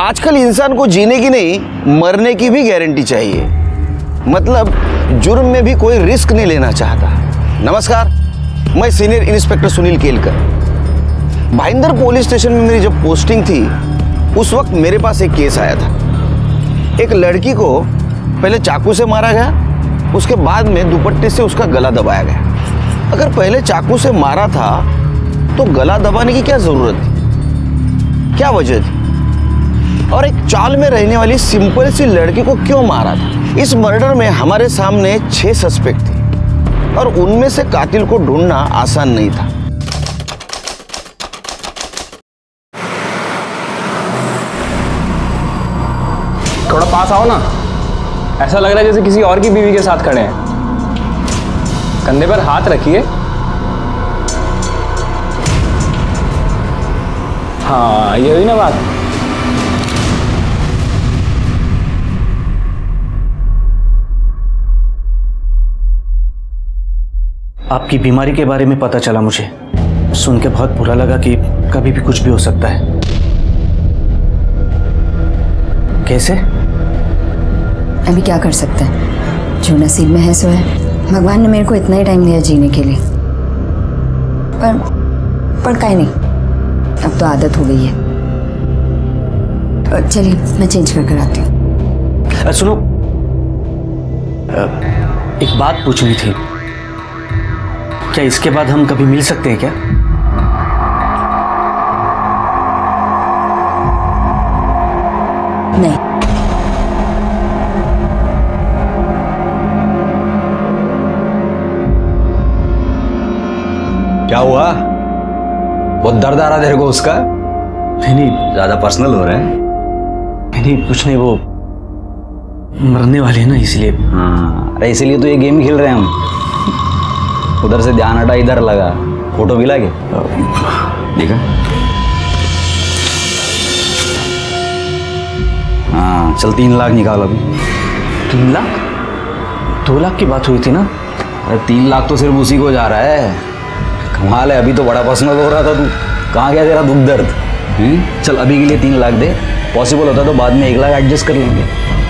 आजकल इंसान को जीने की नहीं, मरने की भी गारंटी चाहिए। मतलब जुर्म में भी कोई रिस्क नहीं लेना चाहता। नमस्कार, मैं senior inspector Sunil Kelkar. Bhayandar police station में मेरी जब पोस्टिंग थी, उस वक्त मेरे पास एक केस आया था। एक लड़की को पहले चाकू से मारा गया, उसके बाद में दुपट्टे से उसका गला दबाया गया। अगर पहले चाकू से मारा था तो गला दबाने की क्या जरूरत थी, क्या वजह थी? और एक चाल में रहने वाली सिंपल सी लड़की को क्यों मारा था? इस मर्डर में हमारे सामने 6 सस्पेक्ट थे और उनमें से कातिल को ढूंढना आसान नहीं था। थोड़ा पास आओ ना, ऐसा लग रहा है जैसे किसी और की बीवी के साथ खड़े हैं। कंधे पर हाथ रखिए। हाँ, ये हुई ना बात। आपकी बीमारी के बारे में पता चला मुझे। सुन के बहुत बुरा लगा कि कभी भी कुछ भी हो सकता है। कैसे? अभी क्या कर सकते हैं, जो नसीब में है सो है। भगवान ने मेरे को इतना ही टाइम दिया जीने के लिए, पर काहे नहीं, अब तो आदत हो गई है। चलिए मैं चेंज कर कर आती हूँ। सुनो, एक बात पूछनी थी। क्या इसके बाद हम कभी मिल सकते हैं क्या? नहीं। क्या हुआ? बहुत दर्द आ रहा तेरे को उसका? नहीं, ज्यादा पर्सनल हो रहा है। नहीं, कुछ नहीं, वो मरने वाले हैं ना, इसलिए। हाँ, अरे इसीलिए तो ये गेम खेल रहे हैं हम। उधर से ध्यान हटा, इधर लगा। फोटो भी लागे देखा? हाँ चल, 3 लाख निकाल अभी। 3 लाख? 2 लाख की बात हुई थी ना? अरे 3 लाख तो सिर्फ उसी को जा रहा है। कमाल है, अभी तो बड़ा पर्सनल हो रहा था तू। कहाँ गया तेरा दुख दर्द? चल अभी के लिए 3 लाख दे, पॉसिबल होता तो बाद में 1 लाख एडजस्ट कर लेंगे।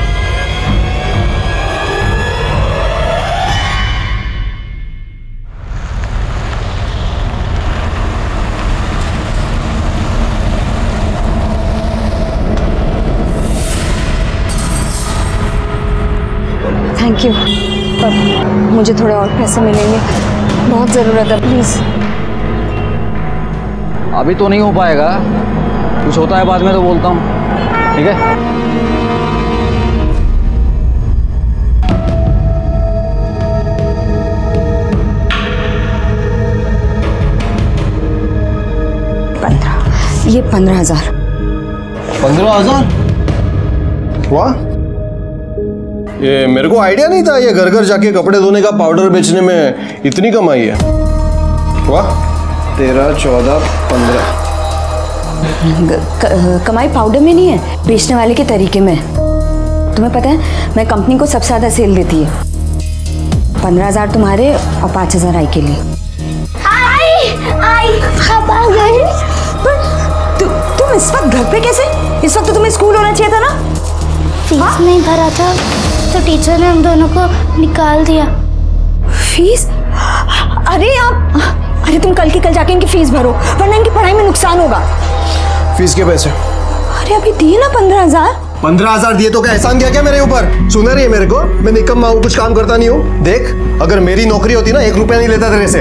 थैंक यू, पर मुझे थोड़े और पैसे मिलेंगे, बहुत ज़रूरत है, प्लीज़। अभी तो नहीं हो पाएगा, कुछ होता है बाद में तो बोलता हूँ, ठीक है? ये 15,000। 15,000? वाह, ये मेरे को आइडिया नहीं था ये घर घर जाके कपड़े धोने का पाउडर बेचने में इतनी कमाई है। वाह, 13, 14, 15। कमाई पाउडर में नहीं है, बेचने वाले के तरीके में। तुम्हें पता है, मैं कंपनी को सबसे ज़्यादा सेल देती है। 15,000 तुम्हारे और 5,000 आई के लिए। आई अब आ गई। तुम इस वक्त घर पे कैसे? इस वक्त तो तुम्हें स्कूल होना चाहिए था ना। फीस नहीं भरा था तो टीचर ने हम दोनों को निकाल दिया। फीस? अरे तुम कल की कल जाके इनकी फीस भरो, वरना इनकी पढ़ाई में नुकसान होगा। फीस के पैसे? अरे अभी दिए ना 15,000। 15,000 दिए तो क्या एहसान किया क्या मेरे ऊपर? सुन रही है मेरे को? मैं निकम्मा हूँ, कुछ काम करता नहीं हूँ। देख, अगर मेरी नौकरी होती ना, 1 रुपया नहीं लेता तेरे से।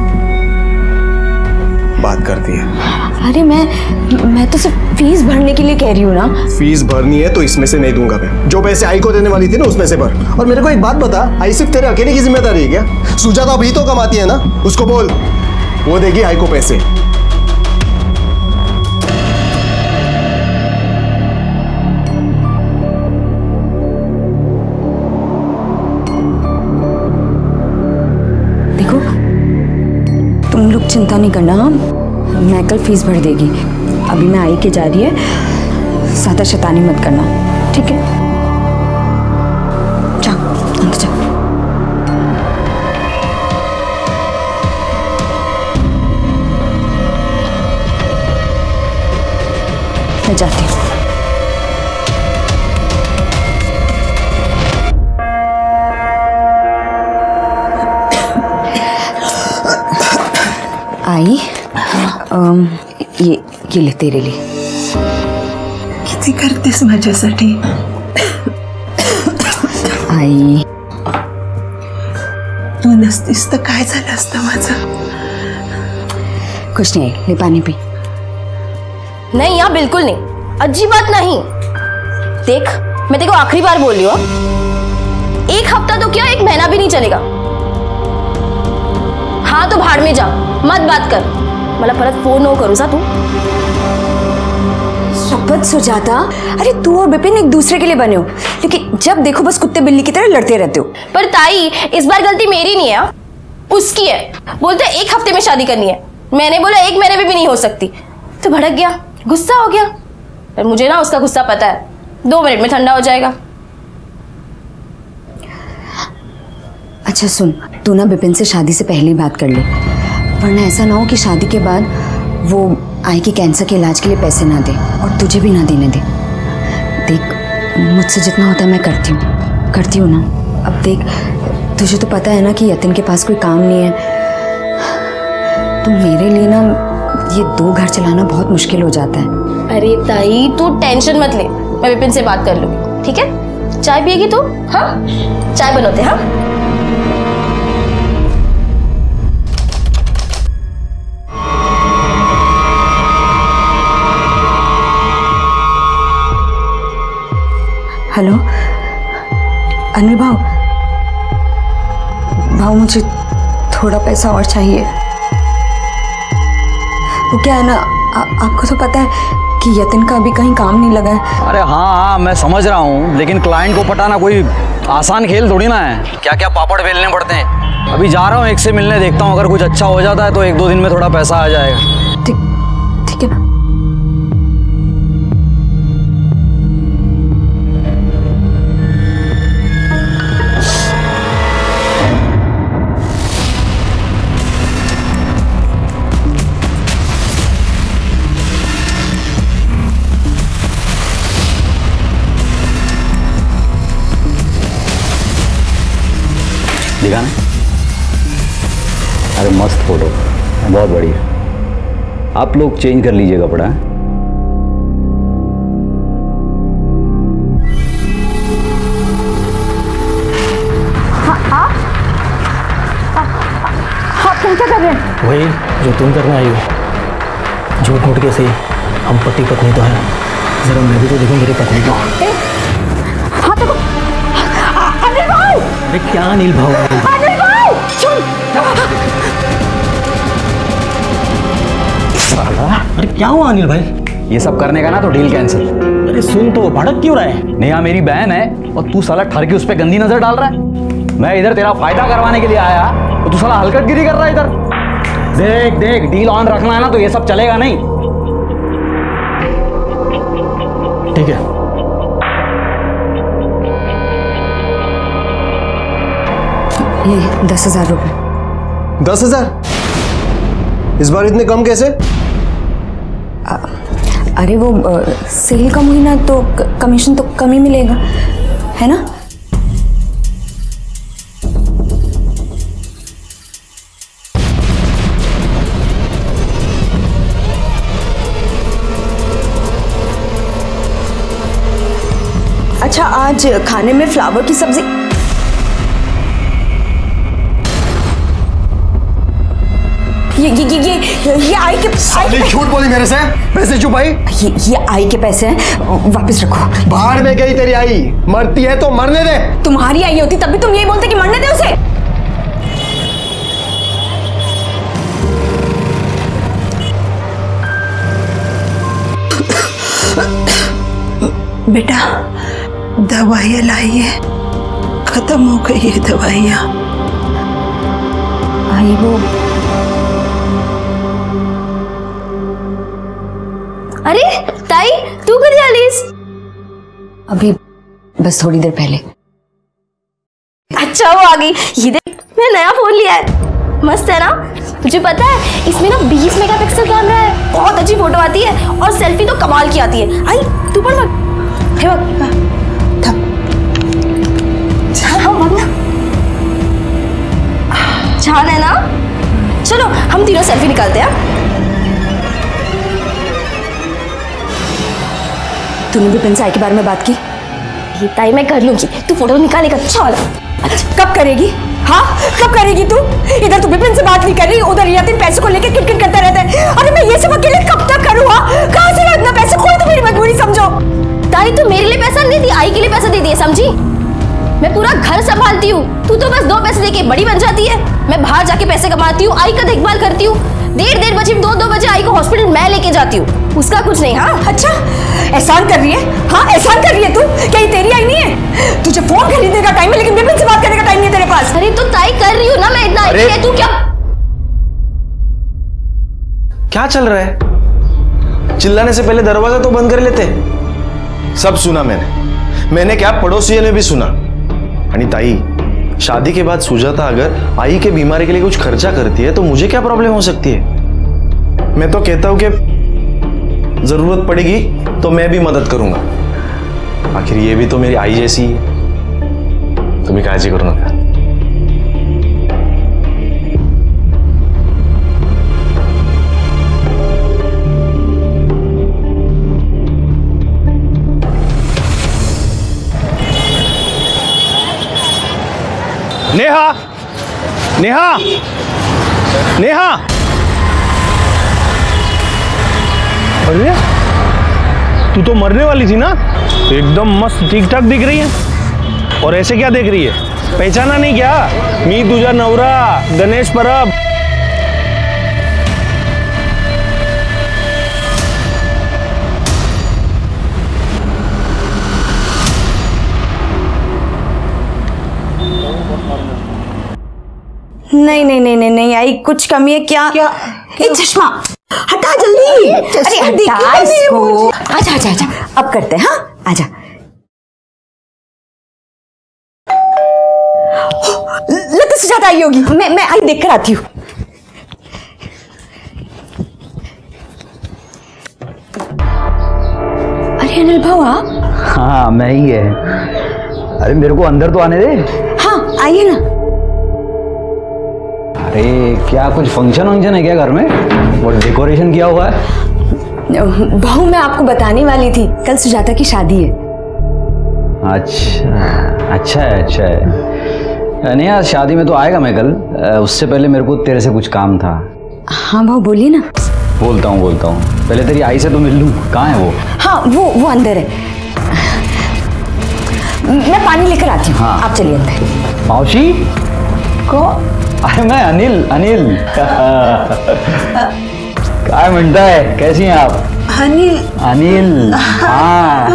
बात करती है। अरे मैं तो सिर्फ फीस भरने के लिए कह रही हूँ ना। फीस भरनी है तो इसमें से नहीं दूंगा मैं। जो पैसे आई को देने वाली थी ना, उसमें से भर। और मेरे को एक बात बता, आई सिर्फ तेरे अकेले की जिम्मेदारी है क्या? सुजाता अभी तो कमाती है ना, उसको बोल, वो देगी आई को पैसे। देखो, तुम लोग चिंता नहीं करना, मैं कल फीस भर देगी। अभी मैं आई के जा रही है, ज़्यादा शैतानी मत करना, ठीक है? जाओ अंदर जाओ। मैं जाती हूँ। आई ये ले तेरे लिए। किती करतेस माझ्यासाठी? आई तू नसतीस तर काय झालं असतं माझं? कुछ नहीं, ले पानी पी। नहीं यार बिल्कुल नहीं, अच्छी बात नहीं। देख मैं तेरे को आखिरी बार बोल रही हूँ, एक हफ्ता तो क्या, एक महीना भी नहीं चलेगा। हाँ तो भाड़ में जा, मत बात कर, मतलब परत फोन नो करू सा तू। शपथ सुजाता, अरे तू और विपिन एक दूसरे के लिए बने हो, लेकिन जब देखो बस कुत्ते बिल्ली की तरह लड़ते रहते हो। पर ताई इस बार गलती मेरी नहीं है, उसकी है। बोलते एक हफ्ते में शादी करनी है, मैंने बोला एक महीने में भी नहीं हो सकती, तो भड़क गया, गुस्सा हो गया। पर मुझे ना उसका गुस्सा पता है, 2 मिनट में ठंडा हो जाएगा। अच्छा सुन, तू ना विपिन से शादी से पहले ही बात कर ले, वरना ऐसा ना हो कि शादी के बाद वो आई के कैंसर के इलाज के लिए पैसे ना दे और तुझे भी ना देने दे। देख मुझसे जितना होता है मैं करती हूँ ना। अब देख तुझे तो पता है ना कि यतिन के पास कोई काम नहीं है, तो मेरे लिए ना ये 2 घर चलाना बहुत मुश्किल हो जाता है। अरे ताई तू टेंशन मत ले, मैं विपिन से बात कर लूंगी, ठीक है? चाय पिएगी तू? हाँ चाय बनोते। हाँ हेलो अनिल भाव, मुझे थोड़ा पैसा और चाहिए। वो क्या है ना, आपको तो पता है कि यतिन का अभी कहीं काम नहीं लगा है। अरे हाँ मैं समझ रहा हूँ, लेकिन क्लाइंट को पटाना कोई आसान खेल थोड़ी ना है। क्या क्या पापड़ बेलने पड़ते हैं। अभी जा रहा हूँ एक से मिलने, देखता हूँ अगर कुछ अच्छा हो जाता है तो 1-2 दिन में थोड़ा पैसा आ जाएगा। ठीक है ना? दिखाना। अरे मस्त फोटो, बहुत बढ़िया। आप लोग चेंज कर लीजिए कपड़ा। आप तुम क्या कर रहे हैं? वही जो तुम करने आई हो, झूठ मूठ के सही, हम पति पत्नी तो है, जरा मैं भी तो देखूं मेरी पत्नी को। हाँ तो अनिल भाई! अरे क्या अनिल भाव? अनिल भाई सुन! अरे क्या हुआ अनिल भाई? ये सब करने का ना तो डील कैंसिल। अरे सुन तो, भड़क क्यों रहा है? नेहा मेरी बहन है और तू साला ठर के उस पर गंदी नजर डाल रहा है। मैं इधर तेरा फायदा करवाने के लिए आया तो तू साला हलकटगिरी कर रहा है इधर। देख देख, डील ऑन रखना है ना तो ये सब चलेगा नहीं। ठीक है, ये 10,000 रुपये। 10,000? इस बार इतने कम कैसे? अरे वो सेल कम हुई ना तो कमीशन तो कम ही मिलेगा, है ना? अच्छा आज खाने में फ्लावर की सब्जी। ये आई के झूठ बोली मेरे से, पैसे छुपाई। ये आई के पैसे हैं, वापस रखो। बाहर में गई तेरी आई, मरती है तो मरने दे। तुम्हारी आई होती तब भी तुम यही बोलते कि मरने दे उसे। बेटा दवाइयाँ लाइए, खत्म हो गई है दवाइयाँ। आई वो अरे ताई तू कधी आलीस? अभी बस थोड़ी देर पहले। अच्छा वो आ गई। ये देख मैं नया फोन लिया है, मस्त है ना? तुझे पता है इसमें ना 20 मेगापिक्सल कैमरा है, बहुत अच्छी फोटो आती है और सेल्फी तो कमाल की आती है। आई तू पढ़ मत, हे बक छान है ना? चलो हम तीनों सेल्फी निकालते हैं। तूने विपिन से आई के बारे में बात की? ये ताई मैं कर लूंगी, तू फोटो निकालेगा। चल। कब करेगी? हाँ कब करेगी तू? इधर तू विपिन से बात नहीं कर रही, उधर यातिन पैसे को लेकर किटकिट करता रहता है। अरे मैं ये सब अकेले कब तक करूँ? कहाँ से इतना पैसे? कोई तो मेरी मजबूरी समझो। ताई तू मेरे लिए पैसा नहीं दी, आई के लिए पैसा दे दिए, समझी? मैं पूरा घर संभालती हूँ, तू तो बस 2 पैसे देके बड़ी बन जाती है। मैं बाहर जाके पैसे कमाती हूँ, आई का देखभाल करती हूँ। 1:30 बजे 2 बजे आई को हॉस्पिटल मैं लेके जाती हूँ, उसका कुछ नहीं। हाँ अच्छा एहसान कर रही है? हाँ एहसान कर रही है तू? क्या ये तेरी आई नहीं है? तुझे फोन खरीदने का टाइम है लेकिन विपिन से बात करने का टाइम नहीं है तेरे पास। अरे तो ताई कर रही हूँ ना मैं, इतना आई है, तू क्या चल रहा है? चिल्लाने से पहले दरवाजा तो बंद कर लेते। सब सुना मैंने क्या पड़ोसियों ने भी सुना। आणि ताई, शादी के बाद सुजाता अगर आई के बीमारी के लिए कुछ खर्चा करती है तो मुझे क्या प्रॉब्लम हो सकती है? मैं तो कहता हूं कि जरूरत पड़ेगी तो मैं भी मदद करूंगा। आखिर ये भी तो मेरी आई जैसी है। तुम्हें काळजी करू नका। नेहा, नेहा, नेहा, अरे तू तो मरने वाली थी ना? एकदम मस्त ठीक ठाक दिख रही है। और ऐसे क्या देख रही है? पहचाना नहीं क्या? मी तुझा नवरा गणेश परब। नहीं नहीं नहीं नहीं नहीं आई, कुछ कमी है क्या? क्या? ये चश्मा हटा जल्दी। अरे हटा इसको। आजा आजा आजा, अब करते हैं। हाँ आजा। लगता सुजाता आई होगी। मैं आई देख कर आती हूँ। अरे अनिल भाऊ आप? हाँ मैं ही है। अरे मेरे को अंदर तो आने दे। हाँ आइए ना। अरे क्या कुछ फंक्शन वंक्शन है क्या घर में? और डेकोरेशन किया हुआ है? बहू मैं आपको बताने वाली थी, कल सुजाता की शादी है। अच्छा है। नहीं यार, शादी में तो आएगा मैं कल। उससे पहले मेरे को तेरे से कुछ काम था। हाँ बहू बोलिए ना। बोलता हूँ। पहले तेरी आई से तो मिल लूँ। कहाँ है वो? हाँ वो अंदर है। मैं पानी लेकर आती हूँ। हाँ। आप चलिए अंदर। मौसी को? अरे मैं अनिल क्या म्हणता है? कैसी हैं आप? अनिल हाँ।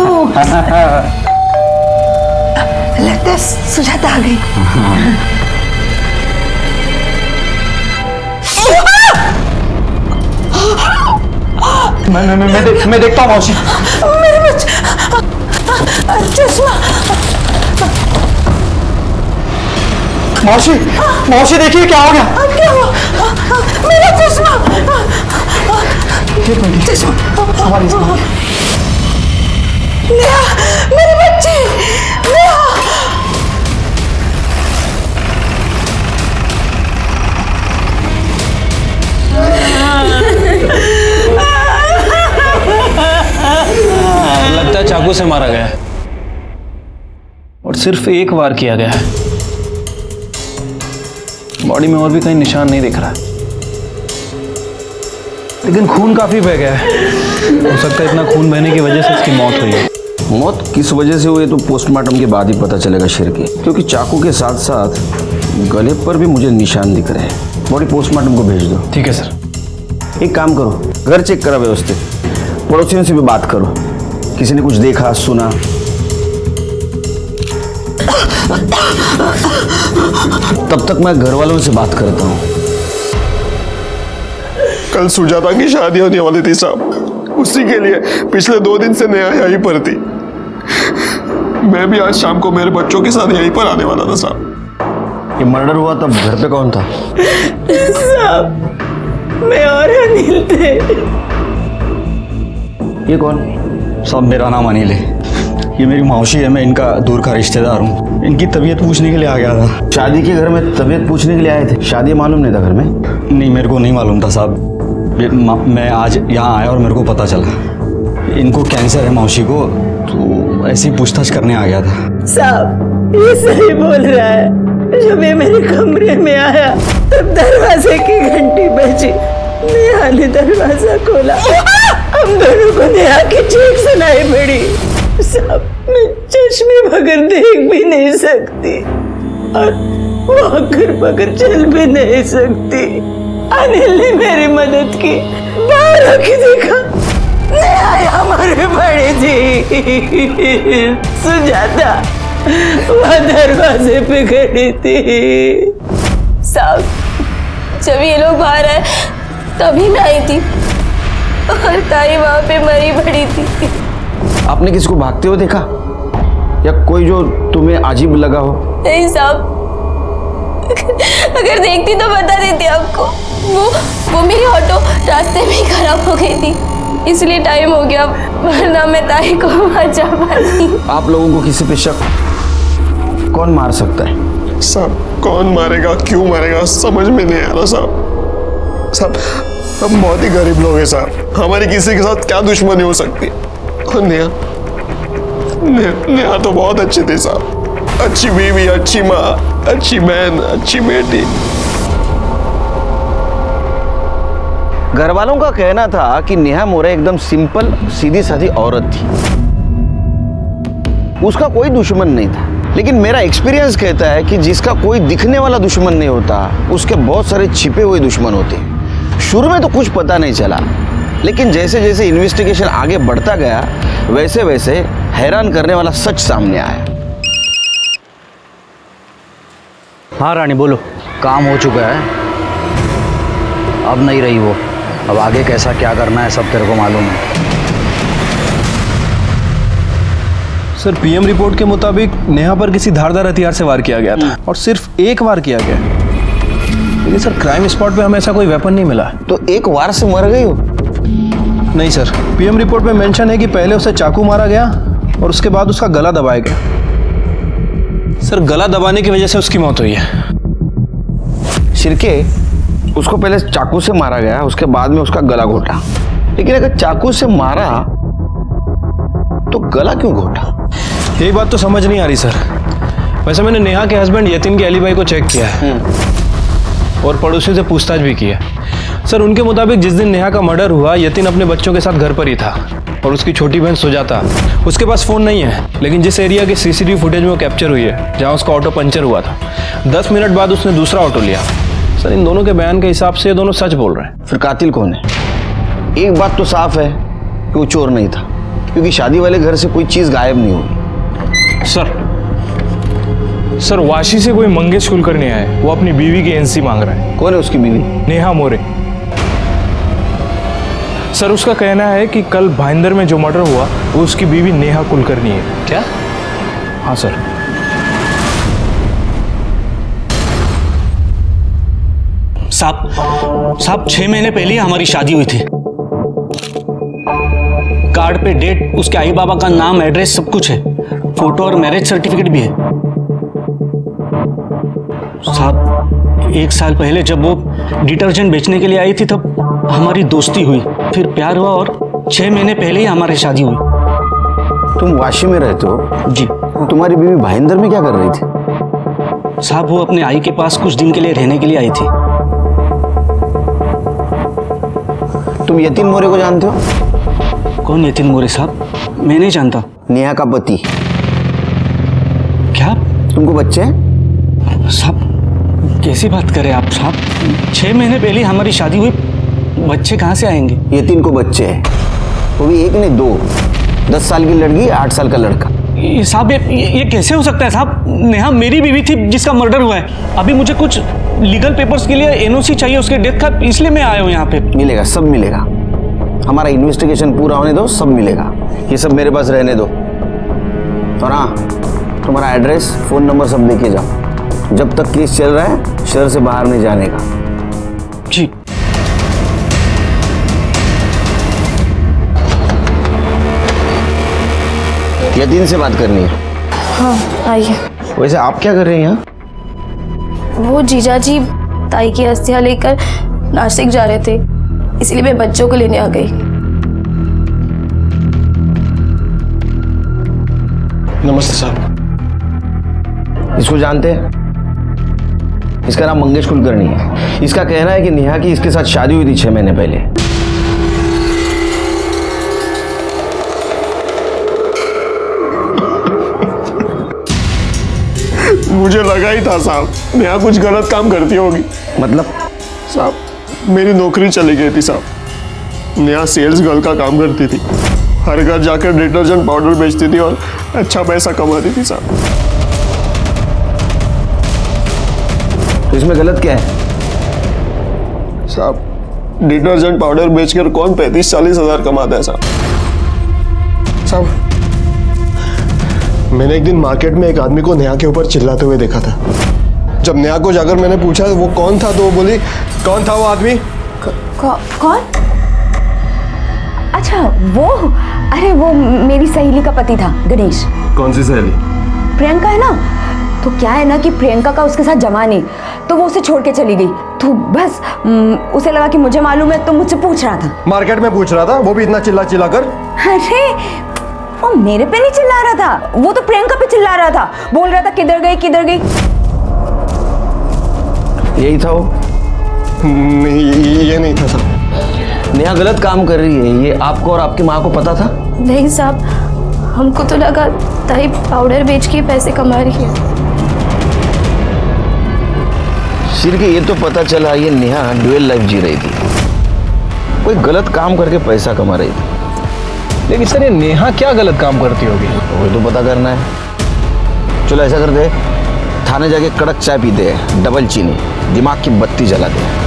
लगता है सुजाता आ गई। मैं देखता हूँ मौसी। मेरे बच्चे चश्मा। मौसी देखिए क्या हो गया? क्या हुआ? मेरा चश्मा। हमारी नेहा, मेरे बच्चे। नेहा। लगता है चाकू से मारा गया है और सिर्फ एक वार किया गया है। बॉडी में और भी कहीं निशान नहीं दिख रहा, लेकिन खून काफी बह गया है। हो सकता है इतना खून बहने की वजह से इसकी मौत हुई है। मौत किस वजह से हुई तो पोस्टमार्टम के बाद ही पता चलेगा शेर की, क्योंकि चाकू के साथ साथ गले पर भी मुझे निशान दिख रहे हैं। बॉडी पोस्टमार्टम को भेज दो। ठीक है सर। एक काम करो, घर चेक करा व्यवस्थित, पड़ोसियों से भी बात करो, किसी ने कुछ देखा सुना। तब तक मैं घर वालों से बात करता हूँ। कल सुजाता की शादी होने वाली थी साहब, उसी के लिए पिछले 2 दिन से नेहा यहीं पर थी। मैं भी आज शाम को मेरे बच्चों के साथ यहीं पर आने वाला था साहब। ये मर्डर हुआ तब घर पे कौन था? साहब मैं और अनिल थे। ये कौन? सब मेरा नाम अनिल है। ये मेरी मौसी है, मैं इनका दूर का रिश्तेदार हूँ। इनकी तबीयत पूछने के लिए आ गया था। शादी के घर में तबीयत पूछने के लिए आए थे? शादी मालूम नहीं था घर में? नहीं, मेरे को नहीं मालूम था साहब। मैं आज यहाँ आया और मेरे को पता चला इनको कैंसर है मौसी को, तो ऐसी पूछताछ करने आ गया था। साहब ये सही बोल रहा है। जब ये मेरे कमरे में आया तब दरवाजे की घंटी बजी, नेहा ने दरवाजा खोला, हम दोनों को नेहा की चीख सुनाई पड़ी। साहब मैं चश्मे बगैर देख भी नहीं सकती और वॉकर बगैर चल भी नहीं सकती। अनिल ने मेरी मदद की, बाहर आके देखा नेहा हमारे बड़ी थी, सुजाता वह दरवाजे पे खड़ी थी। साहब जब ये लोग बाहर आए तभी मैं आई थी और ताई वहां पे मरी पड़ी थी। आपने किसी को भागते हुए देखा या कोई जो तुम्हें अजीब लगा हो? नहीं साहब, अगर देखती तो बता देती आपको। वो मेरी ऑटो रास्ते में ही खराब हो गई थी, इसलिए टाइम हो गया, वरना मैं ताई को बचा पाती। आप लोगों को किसी पे शक? कौन मार सकता है? साहब कौन मारेगा, क्यों मारेगा, समझ में नहीं आ रहा साहब। हम बहुत ही गरीब लोग हैं साहब, हमारी किसी के साथ क्या दुश्मनी हो सकती है। और नेहा तो बहुत अच्छी थी साहब, अच्छी बीवी, अच्छी माँ, अच्छी बहन, अच्छी बेटी। घर वालों का कहना था कि नेहा मोरे एकदम सिंपल सीधी सादी औरत थी, उसका कोई दुश्मन नहीं था। लेकिन मेरा एक्सपीरियंस कहता है कि जिसका कोई दिखने वाला दुश्मन नहीं होता, उसके बहुत सारे छिपे हुए दुश्मन होते हैं। शुरू में तो कुछ पता नहीं चला, लेकिन जैसे जैसे इन्वेस्टिगेशन आगे बढ़ता गया वैसे वैसे हैरान करने वाला सच सामने आया। हाँ रानी बोलो। काम हो चुका है, अब नहीं रही वो। अब आगे कैसा क्या करना है सब तेरे को मालूम है। सर पीएम रिपोर्ट के मुताबिक नेहा पर किसी धारदार हथियार से वार किया गया था और सिर्फ एक वार किया गया, लेकिन सर क्राइम स्पॉट पे हमें ऐसा कोई वेपन नहीं मिला। तो एक वार से मर गई हो? नहीं सर, पीएम रिपोर्ट में मेंशन है कि पहले उसे चाकू मारा गया और उसके बाद उसका गला दबाया गया। सर गला दबाने की वजह से उसकी मौत हुई है। शिरके, उसको पहले चाकू से मारा गया, उसके बाद में उसका गला घोटा। लेकिन अगर चाकू से मारा तो गला क्यों घोटा? यही बात तो समझ नहीं आ रही सर। वैसे मैंने नेहा के हस्बैंड यतिन के एलिबाई को चेक किया है और पड़ोसियों से पूछताछ भी की है। सर उनके मुताबिक जिस दिन नेहा का मर्डर हुआ, यतिन अपने बच्चों के साथ घर पर ही था और उसकी छोटी बहन सुजाता, उसके पास फ़ोन नहीं है, लेकिन जिस एरिया के सीसीटीवी फुटेज में वो कैप्चर हुई है जहाँ उसका ऑटो पंचर हुआ था, 10 मिनट बाद उसने दूसरा ऑटो लिया। सर इन दोनों के बयान के हिसाब से ये दोनों सच बोल रहे हैं। फिर कातिल कौन है? एक बात तो साफ है कि वो चोर नहीं था, क्योंकि शादी वाले घर से कोई चीज़ गायब नहीं हुई। सर वाशी से कोई मंगेश कुलकर्णी आया है, वो अपनी बीवी की एनसी मांग रहा है। कौन है उसकी बीवी? नेहा मोरे। सर उसका कहना है कि कल भाईंदर में जो मर्डर हुआ वो उसकी बीवी नेहा कुलकर्णी है। क्या? हाँ सर। साहब 6 महीने पहले ही हमारी शादी हुई थी। कार्ड पे डेट, उसके आई बाबा का नाम, एड्रेस सब कुछ है, फोटो और मैरिज सर्टिफिकेट भी है। साहब 1 साल पहले जब वो डिटर्जेंट बेचने के लिए आई थी तब हमारी दोस्ती हुई, फिर प्यार हुआ और 6 महीने पहले ही हमारी शादी हुई। तुम वाशी में रहते हो? जी। तुम्हारी बीवी भाईंदर में क्या कर रही थी? साहब वो अपने आई के पास कुछ दिन के लिए रहने के लिए आई थी। तुम यतिन मोरे को जानते हो? कौन यतिन मोरे साहब? मैं नहीं जानता। नेहा का पति। क्या? तुमको बच्चे हैं? साहब कैसी बात करें आप साहब? 6 महीने पहले हमारी शादी हुई, बच्चे कहाँ से आएंगे? यतिन को बच्चे हैं, वो भी एक नहीं 2, 10 साल की लड़की, 8 साल का लड़का। ये साहब ये कैसे हो सकता है साहब? नेहा मेरी बीवी थी जिसका मर्डर हुआ है। अभी मुझे कुछ लीगल पेपर्स के लिए एनओसी चाहिए उसके डेथ का, इसलिए मैं आया हूँ यहाँ पे। मिलेगा, सब मिलेगा। हमारा इन्वेस्टिगेशन पूरा होने दो, सब मिलेगा। ये सब मेरे पास रहने दो। और हाँ, तुम्हारा एड्रेस, फ़ोन नंबर सब लेके जाओ। जब तक केस चल रहा है शहर से बाहर नहीं जाने का। जी। यतिन से बात करनी है। हाँ आइए। वैसे आप क्या कर रहे हैं यहाँ? वो जीजाजी ताई की अस्थियां लेकर नासिक जा रहे थे, इसलिए मैं बच्चों को लेने आ गई। नमस्ते साहब। इसको जानते हैं? इसका नाम मंगेश कुलकर्णी है। इसका कहना है कि नेहा की इसके साथ शादी हुई थी 6 महीने पहले। मुझे लगा ही था साहब नेहा कुछ गलत काम करती होगी। मतलब? साहब मेरी नौकरी चली गई थी साहब। नेहा सेल्स गर्ल का काम करती थी, हर घर जाकर डिटर्जेंट पाउडर बेचती थी और अच्छा पैसा कमाती थी साहब। तो इसमें गलत क्या है? साहब डिटर्जेंट पाउडर बेचकर कौन 35-40 हजार कमाता है साहब? साहब मैंने एक दिन मार्केट में एक आदमी को नेहा के ऊपर चिल्लाते हुए देखा था। जब नेहा को जाकर मैंने पूछा वो कौन था तो वो बोली, कौन था वो आदमी? कौन? अच्छा वो, अरे वो मेरी सहेली का पति था, गणेश। कौन सी सहेली? प्रियंका है ना। तो क्या है ना कि प्रियंका का उसके साथ जमा नहीं, तो वो उसे छोड़ के चली गई। तो बस उसे लगा कि मुझे मालूम है, तो मुझसे पूछ रहा था। मार्केट में पूछ रहा था, वो भी इतना चिल्ला चिल्ला कर? अरे वो मेरे पे नहीं चिल्ला रहा था, वो तो प्रियंका पे चिल्ला रहा था, बोल रहा था किधर गई किधर गई। यही था वो? नहीं ये नहीं था साहब। नेहा गलत काम कर रही है, ये आपको और आपकी माँ को पता था? नहीं साहब, हमको तो लगा ताई पाउडर बेच के पैसे कमा रही है। सिर्फ ये तो पता चला ये नेहा ड्यूअल लाइफ जी रही थी, कोई गलत काम करके पैसा कमा रही थी। लेकिन सर ये नेहा क्या गलत काम करती होगी? वही तो पता करना है। चलो ऐसा करते हैं, थाने जाके कड़क चाय पीते हैं, डबल चीनी, दिमाग की बत्ती जलाते हैं।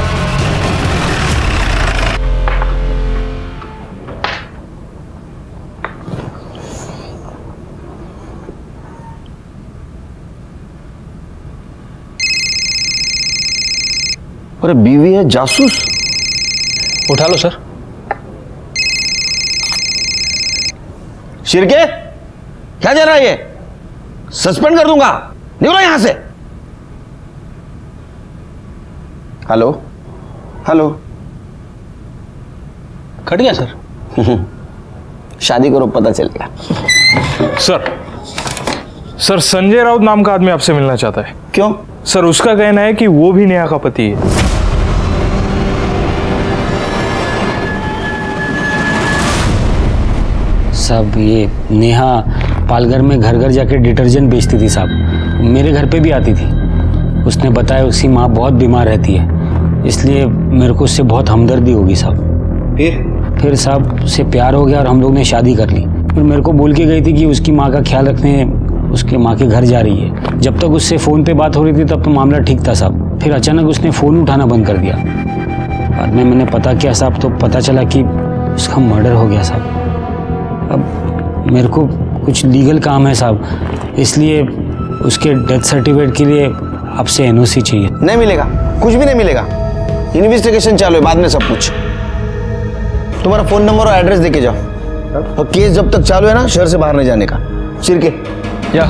अरे बीवी है जासूस। उठा लो सर। शिरके क्या जा रहा है ये? सस्पेंड कर दूंगा, निकलो यहां से। Hello hello. कट गया सर। शादी करो पता चलेगा। सर संजय राउत नाम का आदमी आपसे मिलना चाहता है। क्यों? सर उसका कहना है कि वो भी नेहा का पति है। साहब ये नेहा पालघर में घर घर जाके डिटर्जेंट बेचती थी साहब, मेरे घर पे भी आती थी। उसने बताया उसकी माँ बहुत बीमार रहती है, इसलिए मेरे को उससे बहुत हमदर्दी होगी साहब। फिर साहब उससे प्यार हो गया और हम लोग ने शादी कर ली। फिर मेरे को बोल के गई थी कि उसकी माँ का ख्याल रखने उसके माँ के घर जा रही है। जब तक उससे फ़ोन पे बात हो रही थी तब तो मामला ठीक था साहब। फिर अचानक उसने फ़ोन उठाना बंद कर दिया। बाद में मैंने पता किया साहब, तो पता चला कि उसका मर्डर हो गया साहब। अब मेरे को कुछ लीगल काम है साहब, इसलिए उसके डेथ सर्टिफिकेट के लिए आपसे एनओसी चाहिए। नहीं मिलेगा, कुछ भी नहीं मिलेगा। इन्वेस्टिगेशन चालू है, बाद में सब कुछ। तुम्हारा फोन नंबर और एड्रेस देके जाओ, और केस जब तक चालू है ना शहर से बाहर नहीं जाने का। शिरके या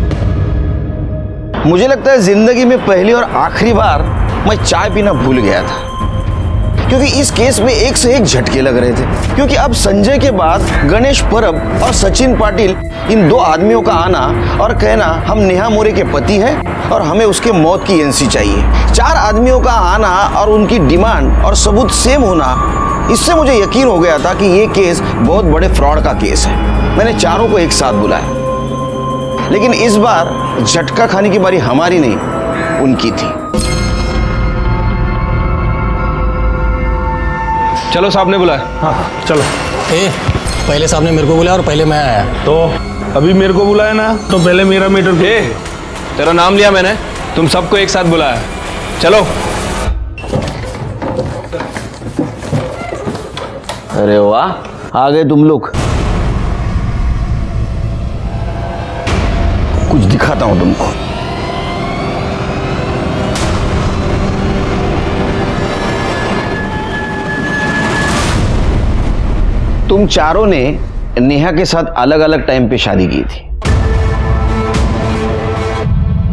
मुझे लगता है जिंदगी में पहली और आखिरी बार मैं चाय पीना भूल गया था, क्योंकि इस केस में एक से एक झटके लग रहे थे। क्योंकि अब संजय के बाद गणेश परब और सचिन पाटिल, इन दो आदमियों का आना और कहना हम नेहा मोरे के पति हैं और हमें उसके मौत की एनसी चाहिए। 4 आदमियों का आना और उनकी डिमांड और सबूत सेम होना, इससे मुझे यकीन हो गया था कि ये केस बहुत बड़े फ्रॉड का केस है। मैंने चारों को एक साथ बुलाया, लेकिन इस बार झटका खाने की बारी हमारी नहीं, उनकी थी। चलो साहब ने बुलाया। हाँ चलो। पहले साहब ने मेरे को बुलाया और पहले मैं आया। तो अभी मेरे को बुलाया ना, तो पहले मेरा मीटर। तेरा नाम लिया मैंने, तुम सबको एक साथ बुलाया। चलो। अरे वाह, आ गए तुम लोग। कुछ दिखाता हूं तुमको। तुम चारों ने नेहा के साथ अलग अलग टाइम पे शादी की थी।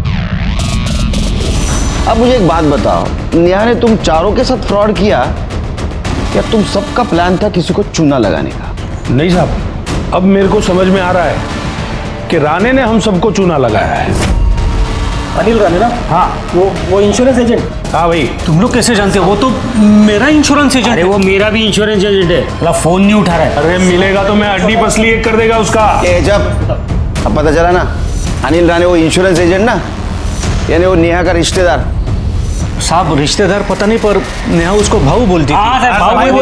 अब मुझे एक बात बताओ, नेहा ने तुम चारों के साथ फ्रॉड किया या तुम सबका प्लान था किसी को चूना लगाने का? नहीं साहब, अब मेरे को समझ में आ रहा है कि राणे ने हम सबको चूना लगाया है। अनिल राणे ना? हाँ, वो इंश्योरेंस एजेंट। हाँ भाई। तुम लोग कैसे जानते हो? वो तो मेरा इंश्योरेंस एजेंट। अरे वो मेरा भी इंश्योरेंस एजेंट है, मतलब फोन नहीं उठा रहा है। अरे मिलेगा तो मैं अड्डी पसली एक कर देगा उसका। जब अब पता चला ना, अनिल राणे वो इंश्योरेंस एजेंट ना, यानी वो नेहा का रिश्तेदार। साहब रिश्तेदार पता नहीं, पर नेहा उसको भाऊ बोलती थी।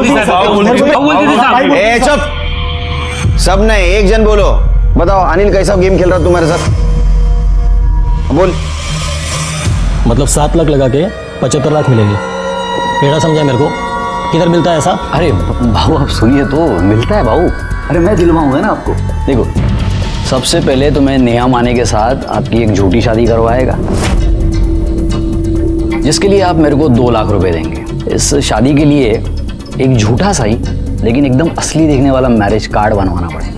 चुप, सब ने एक जन बोलो। बताओ अनिल कैसा गेम खेल रहा तुम्हारे साथ? बोल। मतलब 7 लाख लगा के 75 लाख मिलेंगे, टेढ़ा समझा मेरे को? किधर मिलता है ऐसा? अरे भाऊ आप सुनिए तो, मिलता है भाऊ। अरे मैं दिलवाऊंगा ना आपको। देखो, सबसे पहले तो मैं नेहा माने के साथ आपकी एक झूठी शादी करवाएगा, जिसके लिए आप मेरे को 2 लाख रुपए देंगे। इस शादी के लिए एक झूठा सा ही लेकिन एकदम असली देखने वाला मैरिज कार्ड बनवाना पड़ेगा।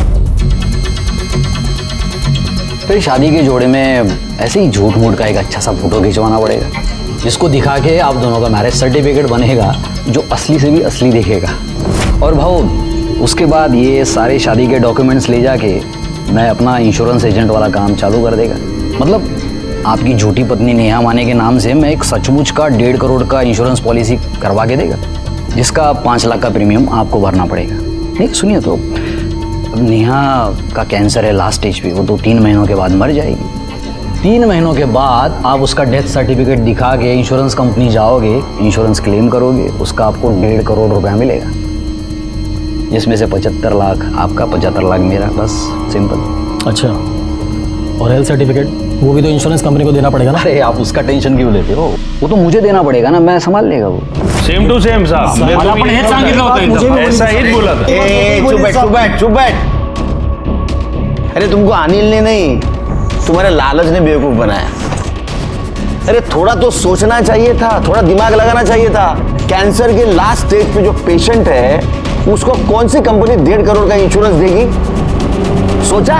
फिर शादी के जोड़े में ऐसे ही झूठ मूठ का एक अच्छा सा फोटो खिंचवाना पड़ेगा, जिसको दिखा के आप दोनों का मैरिज सर्टिफिकेट बनेगा, जो असली से भी असली दिखेगा। और भाऊ उसके बाद ये सारे शादी के डॉक्यूमेंट्स ले जाके मैं अपना इंश्योरेंस एजेंट वाला काम चालू कर देगा। मतलब आपकी झूठी पत्नी नेहा माने के नाम से मैं एक सचमुच का 1.5 करोड़ का इंश्योरेंस पॉलिसी करवा के देगा, जिसका 5 लाख का प्रीमियम आपको भरना पड़ेगा। नहीं सुनिए तो, नेहा का कैंसर है लास्ट स्टेज पे, वो तो 3 महीनों के बाद मर जाएगी। 3 महीनों के बाद आप उसका डेथ सर्टिफिकेट दिखा के इंश्योरेंस कंपनी जाओगे, इंश्योरेंस क्लेम करोगे, उसका आपको 1.5 करोड़ रुपया मिलेगा, जिसमें से 75 लाख आपका, 75 लाख मेरा, बस सिंपल। अच्छा, और हेल्थ सर्टिफिकेट वो भी तो इंश्योरेंस कंपनी को देना पड़ेगा ना? अरे आप उसका टेंशन क्यों लेते हो? वो तो मुझे देना पड़ेगा ना, मैं संभाल लेगा वो। सेम टू सेम साहब, मैं तो आपण हेच सांगितलं होतं, ऐसा ही बोला था। चुप बैठ। अरे तुमको अनिल ने नहीं, तुम्हारे लालच ने बेवकूफ बनाया। अरे थोड़ा तो सोचना चाहिए था, थोड़ा दिमाग लगाना चाहिए था। कैंसर के लास्ट स्टेज पे जो पेशेंट है, उसको कौन सी कंपनी 1.5 करोड़ का इंश्योरेंस देगी? सोचा?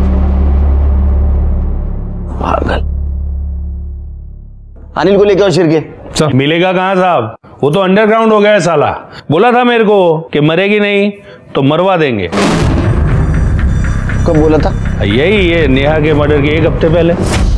पागल। अनिल को लेके आओ शिरके। सर मिलेगा कहाँ साहब, वो तो अंडरग्राउंड हो गया है साला। बोला था मेरे को कि मरेगी नहीं तो मरवा देंगे। कब बोला था? यही ये नेहा के मर्डर के 1 हफ्ते पहले।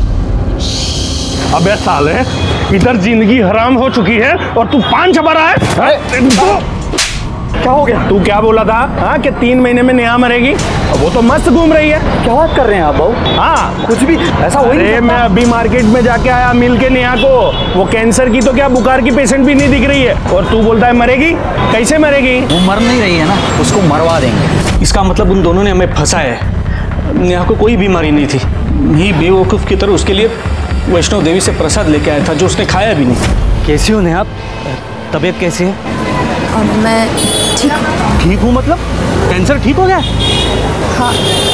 अबे साले, इधर जिंदगी हराम हो चुकी है और तू पान छपा रहा है। क्या हो गया? तू क्या बोला था? हाँ कि 3 महीने में नेहा मरेगी, वो तो मस्त घूम रही है। क्या बात कर रहे हैं आप भाऊ? हाँ कुछ भी ऐसा हो ही नहीं सकता। मैं अभी मार्केट में जाके आया, मिल के नेहा को, वो कैंसर की तो क्या बुखार की पेशेंट भी नहीं दिख रही है, और तू बोलता है मरेगी। कैसे मरेगी? वो मर नहीं रही है ना, उसको मरवा देंगे। इसका मतलब उन दोनों ने हमें फंसाया है। नेहा को कोई बीमारी नहीं थी, नहीं बेवकूफ़ की तरह उसके लिए वैष्णो देवी से प्रसाद लेके आया था, जो उसने खाया भी नहीं। कैसी हो नेहा? तबीयत कैसी है? और मैं ठीक हूँ। ठीक हूँ मतलब? कैंसर ठीक हो गया? हाँ,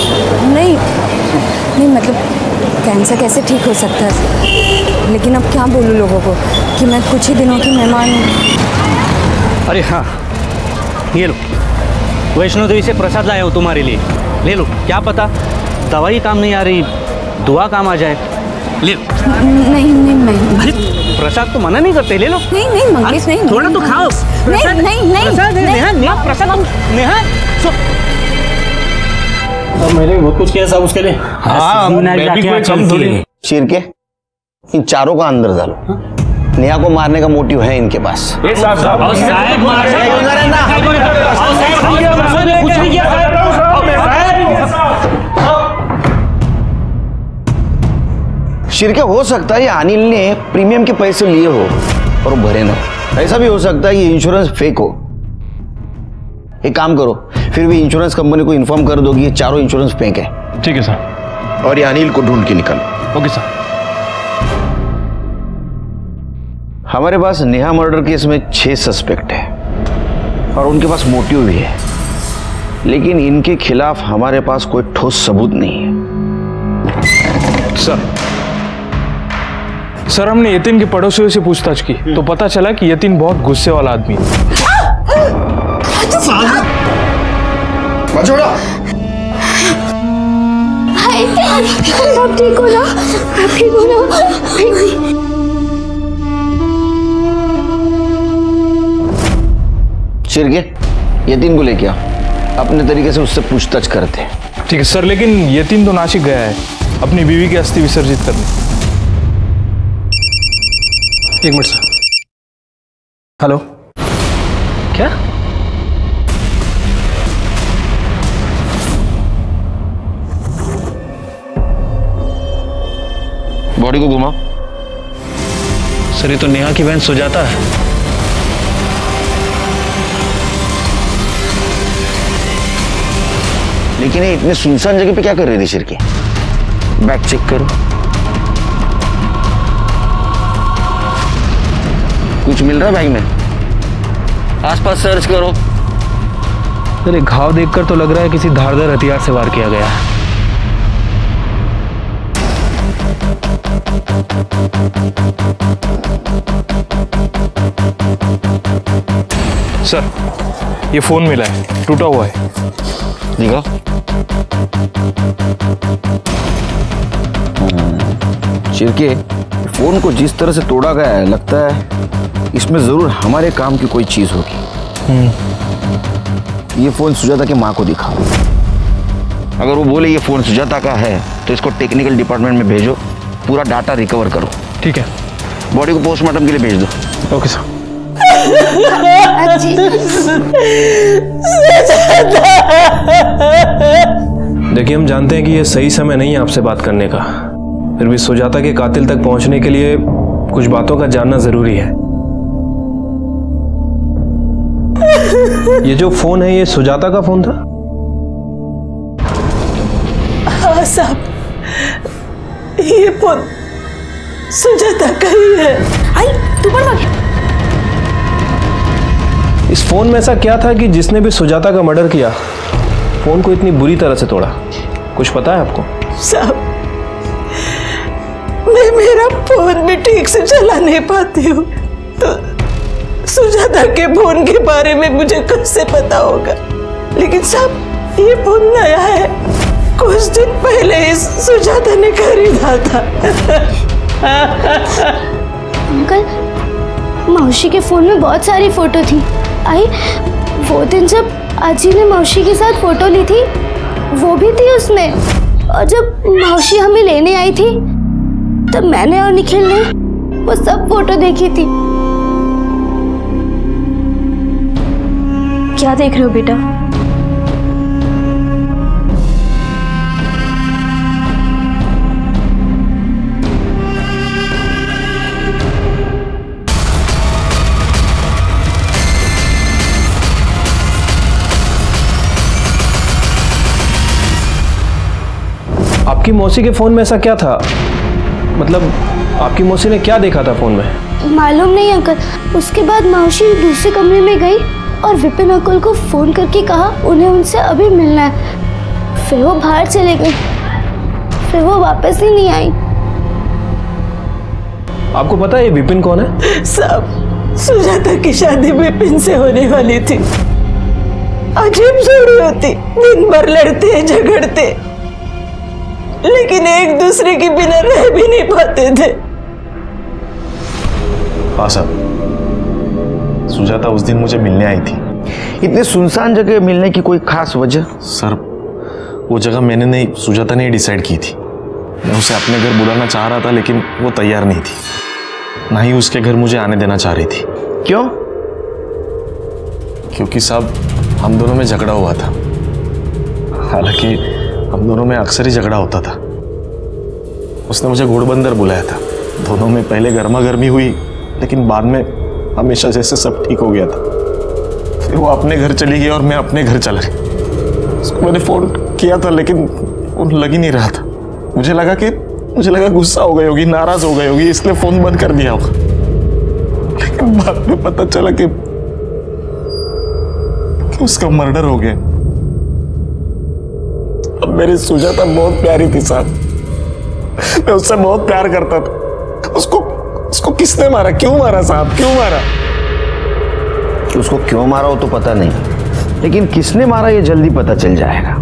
नहीं मतलब कैंसर कैसे ठीक हो सकता है, लेकिन अब क्या बोलूँ लोगों को कि मैं कुछ ही दिनों की मेहमान हूँ। अरे हाँ, ये लो, वैष्णो देवी से प्रसाद लाया हूँ तुम्हारे लिए, ले लो। क्या पता दवाई काम नहीं आ रही, दुआ काम आ जाए। ले लो। नहीं। अरे प्रसाद तो मना नहीं करते, ले लो। नहीं मंगेश, नहीं। थोड़ा तो खाओ। नहीं। प्रसाद नेहा मैंने बहुत कुछ किया साहब उसके लिए। हाँ, मैं भी कोई कम थोड़ी। शिरके, इन चारों का अंदर डालो। नेहा को मारने का मोटिव है इनके पास। शिरके, हो सकता है अनिल ने प्रीमियम के पैसे लिए हो और वो भरे ना। ऐसा भी हो सकता है ये इंश्योरेंस फेक हो। एक काम करो, फिर भी इंश्योरेंस कंपनी को इन्फॉर्म कर दो कि ये चारों इंश्योरेंस फेक है। ठीक है सर। और ये अनिल को ढूंढ के निकालो। Okay sir. हमारे पास नेहा मर्डर केस में 6 सस्पेक्ट है और उनके पास मोटिव भी है, लेकिन इनके खिलाफ हमारे पास कोई ठोस सबूत नहीं है। सर हमने यतीन के पड़ोसियों से पूछताछ की तो पता चला कि यतीन बहुत गुस्से वाला आदमी है। आप ठीक हो ना? शिरके, यतीन को लेके आओ, अपने तरीके से उससे पूछताछ करते हैं। ठीक है सर, लेकिन यतीन तो नासिक गया है अपनी बीवी की अस्थि विसर्जित करने। एक मिनट सर। हेलो, क्या? बॉडी को घुमाओ। सर ये तो नेहा की बहन सुजाता है। लेकिन ये इतने सुनसान जगह पे क्या कर रही थी शिरके? बैग चेक करो, कुछ मिल रहा है बैग में? आसपास सर्च करो। अरे घाव देखकर तो लग रहा है किसी धारदार हथियार से वार किया गया है। सर ये फोन मिला है, टूटा हुआ है। दिखा। शिरके, फोन को जिस तरह से तोड़ा गया है, लगता है इसमें जरूर हमारे काम की कोई चीज होगी। ये फोन सुजाता की माँ को दिखाओ। अगर वो बोले ये फोन सुजाता का है तो इसको टेक्निकल डिपार्टमेंट में भेजो, पूरा डाटा रिकवर करो। ठीक है। बॉडी को पोस्टमार्टम के लिए भेज दो। Okay sir. देखिए हम जानते हैं कि ये सही समय नहीं है आपसे बात करने का, फिर भी सुजाता के कातिल तक पहुंचने के लिए कुछ बातों का जानना जरूरी है। ये जो फोन है ये सुजाता का फोन था? हाँ साहब, ये फोन सुजाता का ही है। आई तू पढ़ मत। इस फोन में ऐसा क्या था कि जिसने भी सुजाता का मर्डर किया फोन को इतनी बुरी तरह से तोड़ा? कुछ पता है आपको? साहब मैं मेरा फोन भी ठीक से चला नहीं पाती हूँ, तो सुजाता के फोन के बारे में मुझे कैसे पता होगा? लेकिन साहब ये फोन नया है, कुछ दिन पहले ही सुजाता ने खरीदा था। अंकल, मौसी के फोन में बहुत सारी फोटो थी। आई वो दिन जब आजी ने मौसी के साथ फोटो ली थी, वो भी थी उसमें। और जब मौसी हमें लेने आई थी तब मैंने और निखिल ने वो सब फोटो देखी थी। क्या देख रहे हो बेटा? आपकी मौसी के फोन में ऐसा क्या था? मतलब आपकी मौसी ने क्या देखा था फोन में? मालूम नहीं अंकल। उसके बाद मौसी दूसरे कमरे में गई और विपिन अंकल को फोन करके कहा उन्हें उनसे अभी मिलना है। फिर वो बाहर चले गए, फिर वो वापस ही नहीं आई। आपको पता है ये विपिन कौन है? साहब सुजाता की शादी विपिन से होने वाली थी। अजीब जोड़ी होती, दिन भर लड़ते झगड़ते, लेकिन एक दूसरे के बिना रह भी नहीं पाते थे। हाँ साहब, सुजाता उस दिन मुझे मिलने आई थी। इतने सुनसान जगह मिलने की कोई खास वजह? सर वो जगह मैंने नहीं, सुजाता ने डिसाइड की थी। मैं उसे अपने घर बुलाना चाह रहा था लेकिन वो तैयार नहीं थी, ना ही उसके घर मुझे आने देना चाह रही थी। क्यों? क्योंकि साहब हम दोनों में झगड़ा हुआ था। हालांकि हम दोनों में अक्सर ही झगड़ा होता था। उसने मुझे घोड़बंदर बुलाया था। दोनों में पहले गर्मा गर्मी हुई, लेकिन बाद में हमेशा जैसे सब ठीक हो गया था। फिर वो अपने घर चली गई और मैं अपने घर चला गया। उसको मैंने फोन किया था लेकिन फोन लग ही नहीं रहा था। मुझे लगा गुस्सा हो गई होगी, नाराज हो गई होगी, इसलिए फोन बंद कर दिया होगा। लेकिन बाद में पता चला कि उसका मर्डर हो गया। अब मेरी सुजाता बहुत प्यारी थी साहब, मैं उससे बहुत प्यार करता था। उसको किसने मारा? क्यों मारा साहब? क्यों मारा? उसको क्यों मारा हो तो पता नहीं, लेकिन किसने मारा ये जल्दी पता चल जाएगा।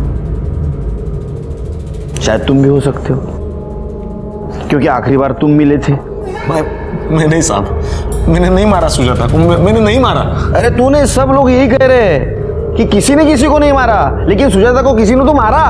शायद तुम भी हो सकते हो, क्योंकि आखिरी बार तुम मिले थे। मैं नहीं साहब, मैंने नहीं मारा सुजाता को, मैंने नहीं मारा। अरे तूने, सब लोग यही कह रहे हैं कि किसी ने किसी को नहीं मारा, लेकिन सुजाता को किसी ने तो मारा।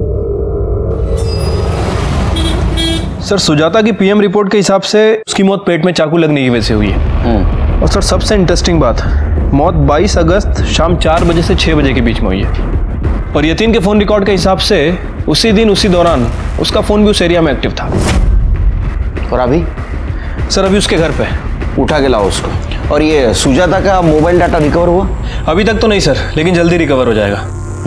सर सुजाता की पीएम रिपोर्ट के हिसाब से उसकी मौत पेट में चाकू लगने की वजह से हुई है। और सर सबसे इंटरेस्टिंग बात, मौत 22 अगस्त शाम 4 बजे से 6 बजे के बीच में हुई है। और यतीन के फोन रिकॉर्ड के हिसाब से उसी दिन उसी दौरान उसका फोन भी उस एरिया में एक्टिव था। और अभी? सर अभी उसके घर पे। उठा के लाओ उसको। और ये सुजाता का मोबाइल डाटा रिकवर हुआ? अभी तक तो नहीं सर, लेकिन जल्दी रिकवर हो जाएगा।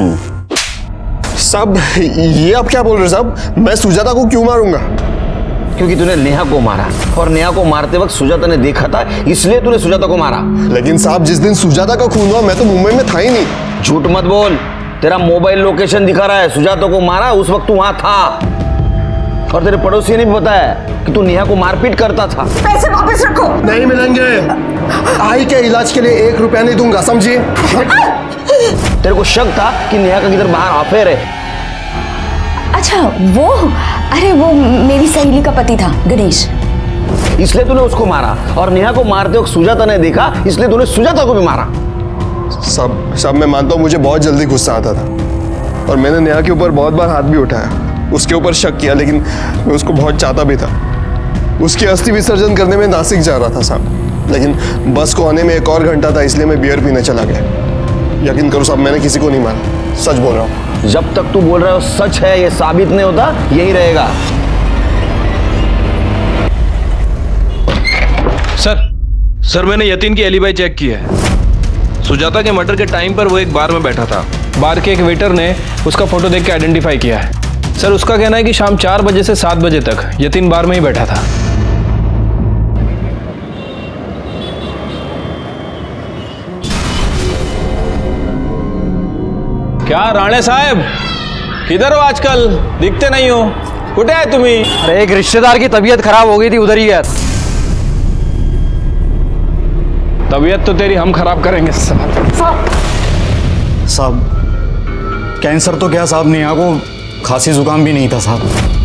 साहब ये आप क्या बोल रहे हो साहब? मैं सुजाता को क्यों मारूंगा? क्योंकि तूने नेहा को मारा, और नेहा को मारते वक्त सुजाता ने देखा था, इसलिए तूने सुजाता को मारा। लेकिन साहब जिस दिन सुजाता का खून हुआ मैं तो मुंबई में था ही नहीं। झूठ मत बोल, तेरा मोबाइल लोकेशन दिखा रहा है, सुजाता को मारा उस वक्त तू वहां था। और तेरे पड़ोसी ने भी बताया कि तू नेहा को मारपीट करता था। पैसे वापस रखो। नहीं मिलेंगे। आई के इलाज के लिए 1 रुपया नहीं दूंगा, समझिए। तेरे को शक था कि नेहा का किधर बाहर अफेयर है? अच्छा वो, अरे वो मेरी सहेली का पति था गणेश, इसलिए तूने उसको मारा। और नेहा को मारते वक्त सुजाता ने देखा, इसलिए तूने सुजाता को भी मारा। सब मैं मानता हूँ मुझे बहुत जल्दी गुस्सा आता था, और मैंने नेहा के ऊपर बहुत बार हाथ भी उठाया, उसके ऊपर शक किया, लेकिन मैं उसको बहुत चाहता भी था। उसकी अस्थि विसर्जन करने में नासिक जा रहा था साहब, लेकिन बस को आने में 1 और घंटा था, इसलिए मैं बियर पीने चला गया। यकीन करो साहब मैंने किसी को नहीं मारा, सच बोल रहा हूँ। जब तक तू बोल रहा है सच है, ये साबित नहीं होता, यही रहेगा। सर मैंने यतीन की एलिबाई चेक की है। सुजाता के मर्डर के टाइम पर वो एक बार में बैठा था। बार के एक वेटर ने उसका फोटो देख के आइडेंटिफाई किया है। सर उसका कहना है कि शाम 4 बजे से 7 बजे तक यतीन बार में ही बैठा था। क्या राणे साहब, किधर हो आजकल? दिखते नहीं हो, कुठे है तुम्ही? अरे एक रिश्तेदार की तबीयत खराब हो गई थी, उधर ही गया। तबीयत तो तेरी हम खराब करेंगे साहब कैंसर तो क्या साहब, नेहा को खांसी जुकाम भी नहीं था साहब।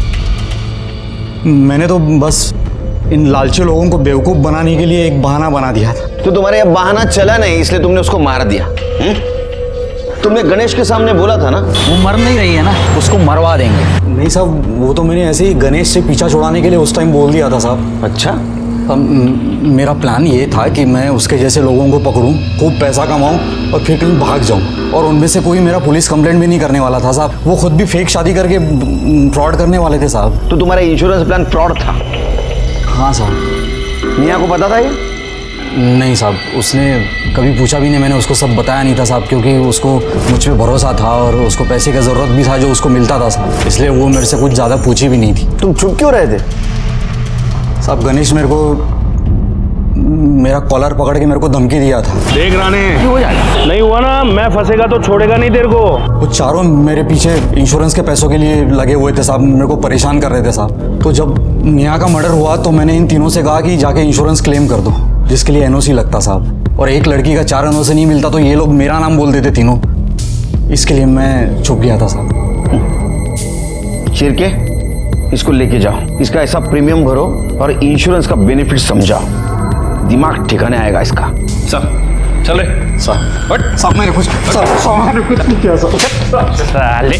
मैंने तो बस इन लालची लोगों को बेवकूफ बनाने के लिए एक बहाना बना दिया था। तो तुम्हारे अब बहाना चला नहीं, इसलिए तुमने उसको मार दिया। तुमने गणेश के सामने बोला था ना, वो मर नहीं रही है ना, उसको मरवा देंगे। नहीं साहब, वो तो मैंने ऐसे ही गणेश से पीछा छुड़ाने के लिए उस टाइम बोल दिया था साहब। अच्छा, मेरा प्लान ये था कि मैं उसके जैसे लोगों को पकड़ूं, खूब पैसा कमाऊं और फिर कहीं भाग जाऊं। और उनमें से कोई मेरा पुलिस कंप्लेंट भी नहीं करने वाला था साहब। वो खुद भी फेक शादी करके फ्रॉड करने वाले थे साहब। तो तुम्हारा इंश्योरेंस प्लान फ्रॉड था? हाँ साहब। नेहा को पता था ये? नहीं साहब, उसने कभी पूछा भी नहीं, मैंने उसको सब बताया नहीं था साहब, क्योंकि उसको मुझ पे भरोसा था और उसको पैसे का ज़रूरत भी था जो उसको मिलता था साहब, इसलिए वो मेरे से कुछ ज़्यादा पूछी भी नहीं थी। तुम चुप क्यों रहे थे? साहब गणेश मेरे को मेरा कॉलर पकड़ के मेरे को धमकी दिया था। देख राणे, हो जाएगा, नहीं हुआ ना, मैं फंसेगा तो छोड़ेगा नहीं तेरे को। वो चारों मेरे पीछे इंश्योरेंस के पैसों के लिए लगे हुए थे साहब, मेरे को परेशान कर रहे थे साहब। तो जब नेहा का मर्डर हुआ तो मैंने इन तीनों से कहा कि जाके इंश्योरेंस क्लेम कर दो, जिसके लिए एनओसी लगता साहब। और एक लड़की का 4 एनओसी नहीं मिलता तो ये लोग मेरा नाम बोल देते तीनों, इसके लिए मैं छुप गया था साहब। शिरके, इसको लेके जाओ, इसका ऐसा प्रीमियम भरो और इंश्योरेंस का बेनिफिट समझाओ, दिमाग ठिकाने आएगा इसका। सर चल रहे साहब मैंने कुछ नहीं किया साले।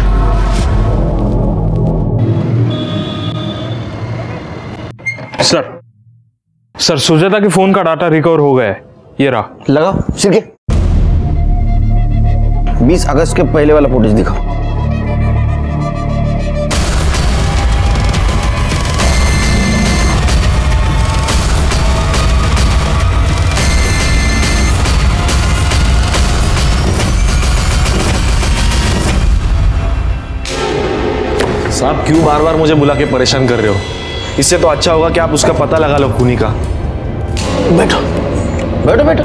सर सुजाता के फोन का डाटा रिकवर हो गया है, ये रहा। लगाओ शिरके, 20 अगस्त के पहले वाला फुटेज दिखाओ। साहब क्यों बार बार मुझे बुला के परेशान कर रहे हो? इससे तो अच्छा होगा कि आप उसका पता लगा लो खूनी का। बैठो बैठो बैठो।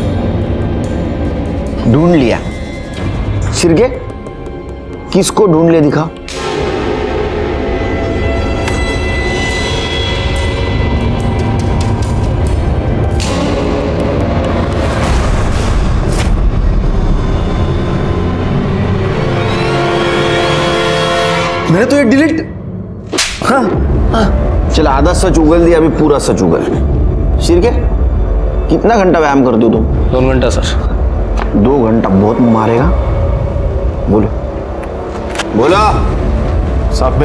ढूंढ लिया शिरके? किसको ढूंढ लिया दिखाओ। मैंने तो ये डिलीट, हाँ चल आधा सच उगल दिया, अभी पूरा सच उगल। शिरके कितना घंटा व्यायाम करते हो तुम? 2 घंटा सर। 2 घंटा बहुत मारेगा। बोलो बोलो। साहब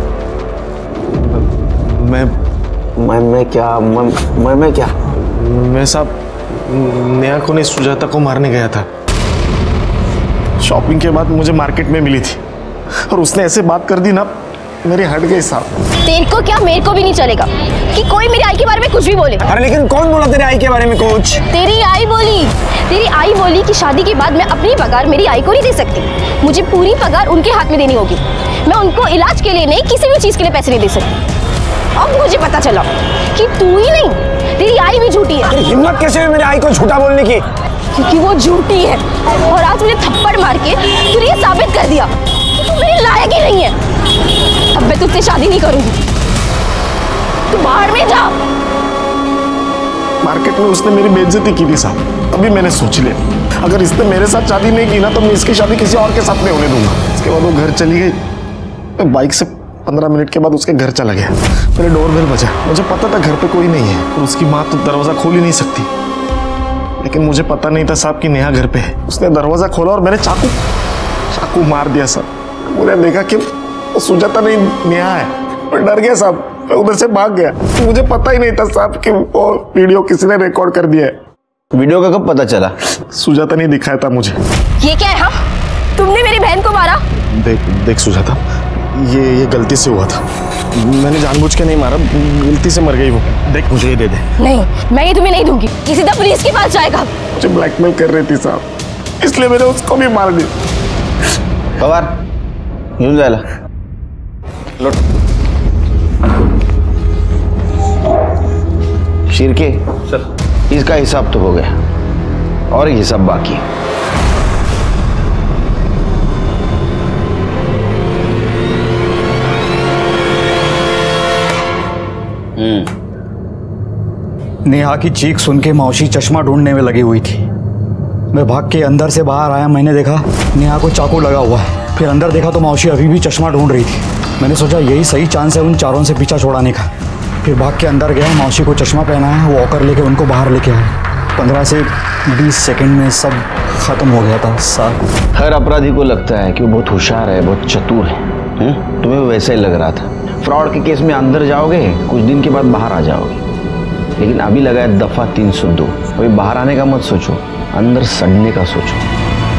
मैं क्या? मैं साहब नेहा को नहीं, सुजाता को मारने गया था। शॉपिंग के बाद मुझे मार्केट में मिली थी और उसने ऐसे बात कर दी ना, मेरी हट गई साहब। तेरे को क्या, मेरे को भी नहीं चलेगा कि कोई मेरी आई के बारे में कुछ भी बोले। अरे लेकिन कौन बोला तेरे आई के बारे में कुछ? तेरी आई बोली कि शादी के बाद मैं अपनी पगार मेरी आई को नहीं दे सकती, मुझे पूरी पगार उनके हाथ में देनी होगी। मैं उनको इलाज के लिए नहीं, किसी भी चीज के लिए पैसे नहीं दे सकती। अब मुझे पता चला कि तू ही नहीं, तेरी आई भी झूठी है। हिम्मत कैसे हुई मेरी आई को झूठा बोलने की? क्योंकि वो झूठी है और आज मुझे थप्पड़ मार के तूने ये साबित कर दिया कि तू मेरे लायक ही नहीं है। अब मैं तुझसे शादी नहीं करूंगी, तू बाहर में जा। मार्केट में उसने मेरी बेइज्जती की थी साहब, अभी मैंने सोच लिया अगर इसने मेरे साथ शादी नहीं की ना तो मैं इसकी शादी किसी और के साथ नहीं होने दूंगा। इसके बाद वो घर चली गई, मैं बाइक से 15 मिनट के बाद उसके घर चला गया। मेरे डोरबेल बजा, मुझे पता था घर पे कोई नहीं है और उसकी माँ तो दरवाजा खोल ही नहीं सकती, लेकिन मुझे पता नहीं था साहब कि नेहा घर पे है। उसने दरवाजा खोला और मैंने चाकू मार दिया साहब। मुझे देखा कि सुजाता नहीं नेहा है, मैं डर गया साहब, मैं उधर से भाग गया। मुझे पता ही नहीं था साहब कि वो वीडियो किसी ने रिकॉर्ड कर दिया है। वीडियो का कब पता चला? सुजाता नहीं दिखाया था मुझे। ये क्या है? तुमने मेरी बहन को मारा? देख सुजाता, ये गलती से हुआ था, मैंने जानबूझ के नहीं मारा, गलती से मर गई वो। देख मुझे ये दे दे। नहीं, मैं ये तुम्हें नहीं दूंगी, ये सीधा पुलिस के पास जाएगा। मुझे ब्लैकमेल कर रही थी साहब, इसलिए मैंने उसको भी मार दिया। पवार घेऊन जायला लोट। शिर्के सर, इसका हिसाब तो हो गया और एक हिसाब बाकी है। नेहा की चीख सुन के मौसी चश्मा ढूंढने में लगी हुई थी। मैं भाग के अंदर से बाहर आया, मैंने देखा नेहा को चाकू लगा हुआ है। फिर अंदर देखा तो मौसी अभी भी चश्मा ढूंढ रही थी। मैंने सोचा यही सही चांस है उन चारों से पीछा छुड़ाने का। फिर भाग के अंदर गया, मौसी को चश्मा पहना है, वॉकर लेके उनको बाहर लेके आया। 15 से 20 सेकंड में सब खत्म हो गया था साहब। हर अपराधी को लगता है कि वो बहुत होशियार है, बहुत चतुर है। तुम्हें वैसा ही लग रहा था। फ्रॉड के केस में अंदर जाओगे, कुछ दिन के बाद बाहर आ जाओगे, लेकिन अभी लगा है दफा 302। अभी बाहर आने का मत सोचो, अंदर सड़ने का सोचो।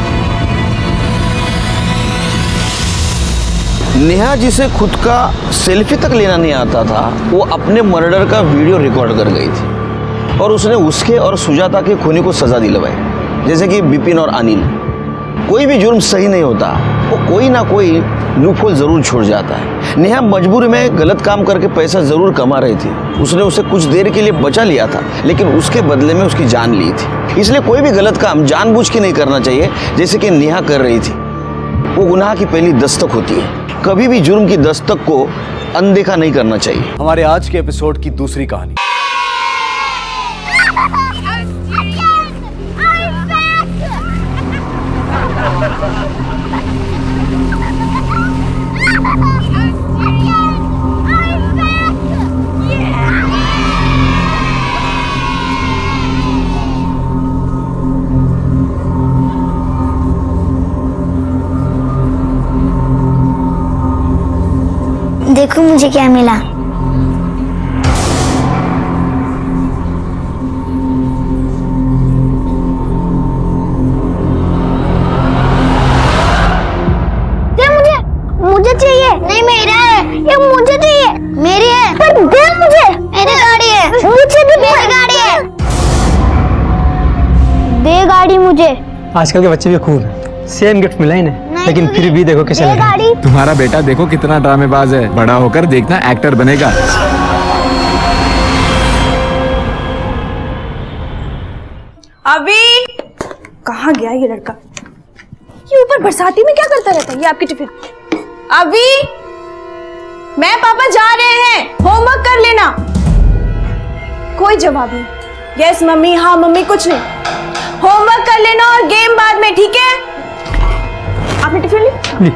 नेहा जिसे खुद का सेल्फी तक लेना नहीं आता था, वो अपने मर्डर का वीडियो रिकॉर्ड कर गई थी और उसने उसके और सुजाता के खूनी को सजा दिलवाई। जैसे कि बिपिन और अनिल। कोई भी जुर्म सही नहीं होता, वो कोई ना कोई लूपहोल जरूर छोड़ जाता है। नेहा मजबूरी में गलत काम करके पैसा जरूर कमा रही थी। उसने उसे कुछ देर के लिए बचा लिया था, लेकिन उसके बदले में उसकी जान ली थी। इसलिए कोई भी गलत काम जानबूझ के नहीं करना चाहिए, जैसे कि नेहा कर रही थी। वो गुनाह की पहली दस्तक होती है। कभी भी जुर्म की दस्तक को अनदेखा नहीं करना चाहिए। हमारे आज के एपिसोड की दूसरी कहानी। देखो मुझे क्या मिला। मुझे चाहिए। नहीं मेरा है, ये मुझे चाहिए। मेरी है। पर दे मुझे। मेरी गाड़ी है। मुझे भी मेरी गाड़ी है। दे गाड़ी मुझे। आजकल के बच्चे भी खूब हैं। सेम गिफ्ट मिला इन्हें, लेकिन फिर भी देखो कैसे लग रहा है। तुम्हारा बेटा देखो कितना ड्रामेबाज है, बड़ा होकर देखना एक्टर बनेगा। अभी कहाँ गया ये लड़का? ये ऊपर बरसाती में क्या करता रहता है? ये आपकी टिफिन। अभी मैं पापा जा रहे हैं, होमवर्क कर लेना। कोई जवाब नहीं। यस मम्मी, हाँ मम्मी, कुछ नहीं। होमवर्क कर लेना और गेम बाद में, ठीक है? आपने टिफिन ली?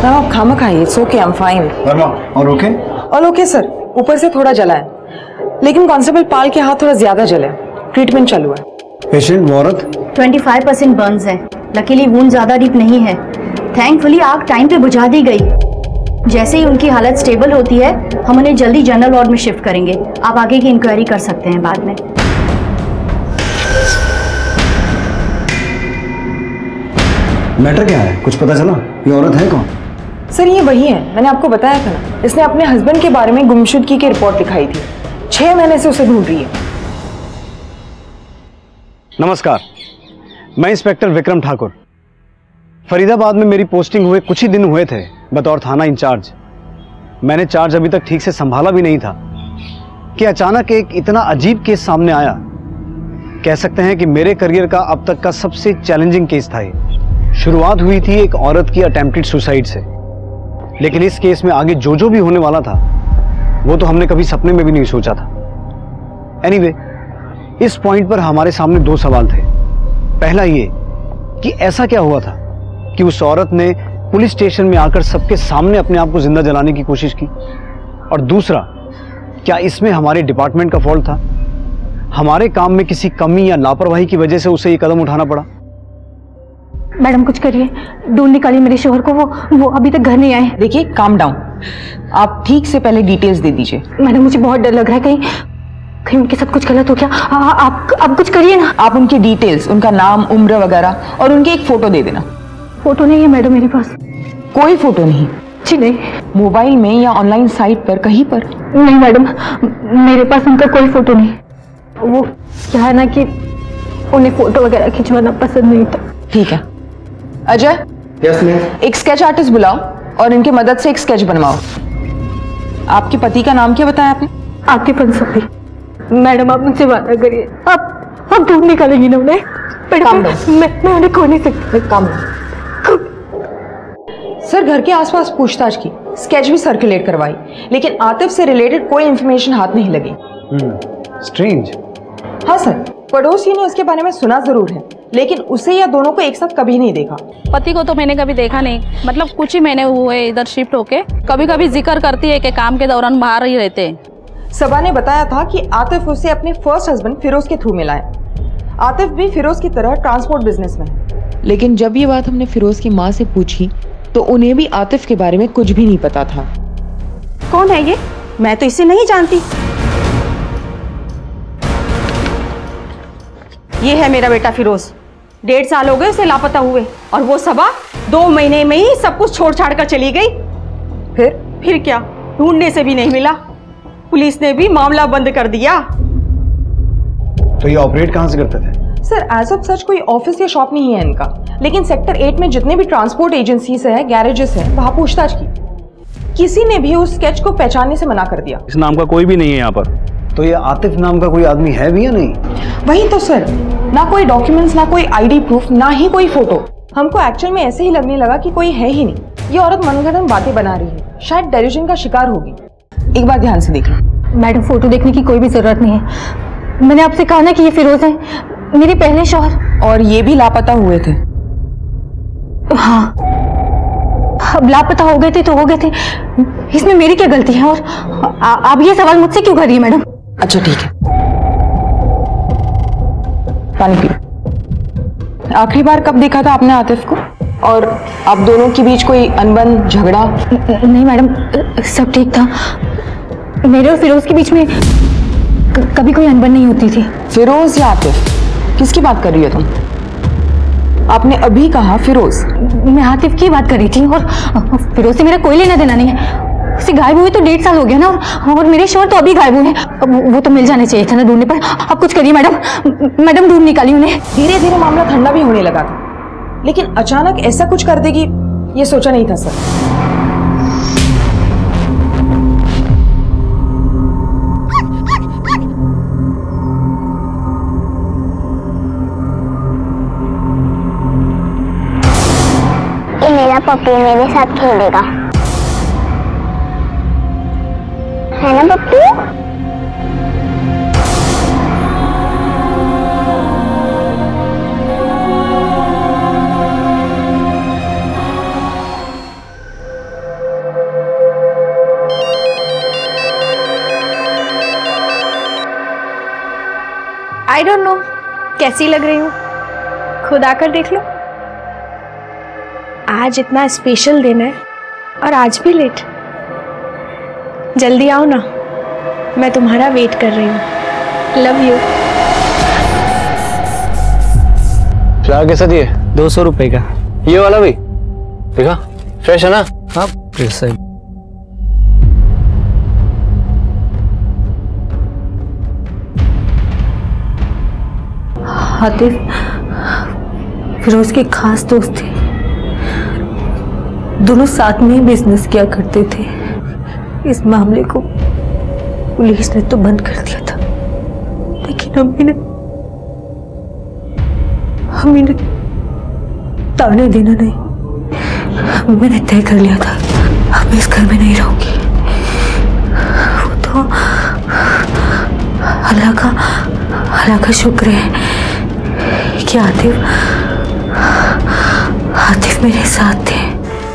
मैडम आप खामा खाइए, it's okay, I am fine. Verma, और ओके? और ओके सर, ऊपर से थोड़ा जला है, लेकिन कांस्टेबल पाल के हाथ थोड़ा ज्यादा जले, ट्रीटमेंट चालू है। पेशेंट वो औरत 25% बर्न्स है। लकीली वूंड ज्यादा डीप नहीं है। थैंकफुली आग टाइम पे बुझा दी गई। जैसे ही उनकी हालत स्टेबल होती है हम उन्हें जल्दी जनरल वार्ड में शिफ्ट करेंगे। आप आगे की इंक्वायरी कर सकते हैं बाद में। मैटर क्या है, कुछ पता चला? ये औरत है कौन? सर ये वही है, मैंने आपको बताया था ना, इसने अपने हस्बैंड के बारे में गुमशुदगी की रिपोर्ट दिखाई थी। 6 महीने से उसे ढूंढ रही है। नमस्कार, मैं इंस्पेक्टर विक्रम ठाकुर। फरीदाबाद में मेरी पोस्टिंग हुए कुछ ही दिन हुए थे बतौर थाना इंचार्ज। मैंने चार्ज अभी तक ठीक से संभाला भी नहीं था कि अचानक एक इतना अजीब केस सामने आया। कह सकते हैं कि मेरे करियर का अब तक का सबसे चैलेंजिंग केस था ये। शुरुआत हुई थी एक औरत की अटेम्प्टेड सुसाइड से, लेकिन इस केस में आगे जो भी होने वाला था वो तो हमने कभी सपने में भी नहीं सोचा था। एनीवे, इस पॉइंट पर हमारे सामने 2 सवाल थे। पहला ये कि ऐसा क्या हुआ था कि उस औरत ने पुलिस स्टेशन में आकर सबके सामने अपने आप को जिंदा जलाने की कोशिश की, और दूसरा, क्या इसमें हमारे डिपार्टमेंट का फॉल्ट था? हमारे काम में किसी कमी या लापरवाही की वजह से उसे ये कदम उठाना पड़ा? मैडम कुछ करिए, ढूंढ निकालिए मेरे शोहर को, वो अभी तक घर नहीं आए। देखिए काम डाउन, आप ठीक से पहले डिटेल्स दे दीजिए। मैडम मुझे बहुत डर लग रहा है, कहीं उनके साथ कुछ गलत हो गया। आप कुछ करिए ना। आप उनकी डिटेल्स, उनका नाम, उम्र वगैरह और उनकी एक फोटो दे देना। फोटो नहीं है मैडम मेरे पास। कोई फोटो नहीं? जी नहीं। मोबाइल में या ऑनलाइन साइट पर कहीं पर? नहीं मैडम, मेरे पास उनका कोई फोटो नहीं। वो क्या है ना कि उन्हें फोटो वगैरह खिंचवाना पसंद नहीं था। ठीक है अजय, एक स्केच आर्टिस्ट बुलाओ और इनकी मदद से एक स्केच बनवाओ। आपके पति का नाम क्या बताया आपने? आतिफ अंसारी। मैडम आप मुझसे वादा करिए, आप ढूंढ निकालेंगी ना उन्हें? मैं उन्हें खो नहीं सकती। काम सर, घर के आसपास पूछताछ की, स्केच भी सर्कुलेट करवाई, लेकिन आतिफ से रिलेटेड कोई इंफॉर्मेशन हाथ नहीं लगी। स्ट्रेंज। हाँ सर, पड़ोसियों ने उसके बारे में सुना जरूर है, लेकिन उसे या दोनों को एक साथ कभी नहीं देखा। पति को तो मैंने कभी देखा नहीं, मतलब कुछ ही महीने हुए इधर शिफ्ट होके। कभी कभी जिक्र करती है कि काम के दौरान बाहर ही रहते हैं। सबा ने बताया था कि आतिफ उसे अपने फर्स्ट हस्बैंड फिरोज के थ्रू मिला है। आतिफ भी फिरोज की तरह ट्रांसपोर्ट बिजनेस में है, लेकिन जब ये बात हमने फिरोज की माँ से पूछी तो उन्हें भी आतिफ के बारे में कुछ भी नहीं पता था। कौन है ये? मैं तो इसे नहीं जानती। ये है मेरा बेटा फिरोज। 1.5 साल हो गए उसे लापता हुए, और वो सबा 2 महीने में ही सब कुछ छोड़ छाड़ कर चली गई। फिर क्या, ढूंढने से भी नहीं मिला। पुलिस ने भी मामला बंद कर दिया। तो ये ऑपरेट कहां से करते थे? सर एज ऑफ सच कोई ऑफिस या शॉप नहीं है इनका, लेकिन सेक्टर 8 में जितने भी ट्रांसपोर्ट एजेंसीज है, गैरेजेस हैं, वहां पूछताछ की। किसी ने भी उस स्केच को पहचानने से मना कर दिया। इस नाम का कोई भी नहीं है यहाँ पर। तो ये आतिफ नाम का कोई आदमी है भी या नहीं? वही तो सर, ना कोई डॉक्यूमेंट्स, ना कोई आईडी प्रूफ, ना ही कोई फोटो। हमको एक्चुअल में ऐसे ही लगने लगा कि कोई है ही नहीं। ये औरत मनगढ़ंत बातें बना रही है, शायद डेल्यूजन का शिकार होगी। एक बार ध्यान से देख लो। मैडम फोटो देखने की कोई भी जरूरत नहीं है। मैंने आपसे कहा ना कि ये फिरोज है, मेरे पहले शौहर। और ये भी लापता हुए थे? हाँ, अब लापता हो गए थे तो हो गए थे, इसमें मेरी क्या गलती है? और आप ये सवाल मुझसे क्यों कर रही है मैडम? अच्छा ठीक है, पानी पियो। आखिरी बार कब देखा था आपने आतिफ को? और आप दोनों के बीच कोई अनबन, झगड़ा? नहीं मैडम, सब ठीक था। मेरे और फिरोज के बीच में कभी कोई अनबन नहीं होती थी। फिरोज या आतिफ, किसकी बात कर रही हो तुम? आपने अभी कहा फिरोज। मैं आतिफ की बात कर रही थी, और फिरोज से मेरा कोई लेना देना नहीं है। उसे गायब हुए तो 1.5 साल हो गया ना, और मेरे शौहर तो अभी गायब हुए हैं। वो तो मिल जाने चाहिए था ना ढूंढने पर। आप कुछ करिए मैडम, मैडम ढूंढ निकाली उन्हें। धीरे धीरे मामला ठंडा भी होने लगा था, लेकिन अचानक ऐसा कुछ कर देगी ये सोचा नहीं था सर। मेरा पप्पू मेरे साथ खेलेगा, है ना पप्पू? आई डोंट नो कैसी लग रही हूँ, खुद आकर देख लो। आज इतना स्पेशल दिन है और आज भी लेट। जल्दी आओ ना, मैं तुम्हारा वेट कर रही हूँ। Love you. फ्लावर कैसा दिए? 200 रुपए का। ये वाला भी देखा, फ्रेश है ना? हाँ फ्रेश है। आतिफ फिरोज के खास दोस्त थे, दोनों साथ में ही बिजनेस किया करते थे। इस मामले को पुलिस ने तो बंद कर दिया था, लेकिन हमें ताने देना नहीं। मैंने तय कर लिया था अब इस घर में नहीं रहूंगी। वो तो अल्लाह का शुक्र है कि आतिफ मेरे साथ थे।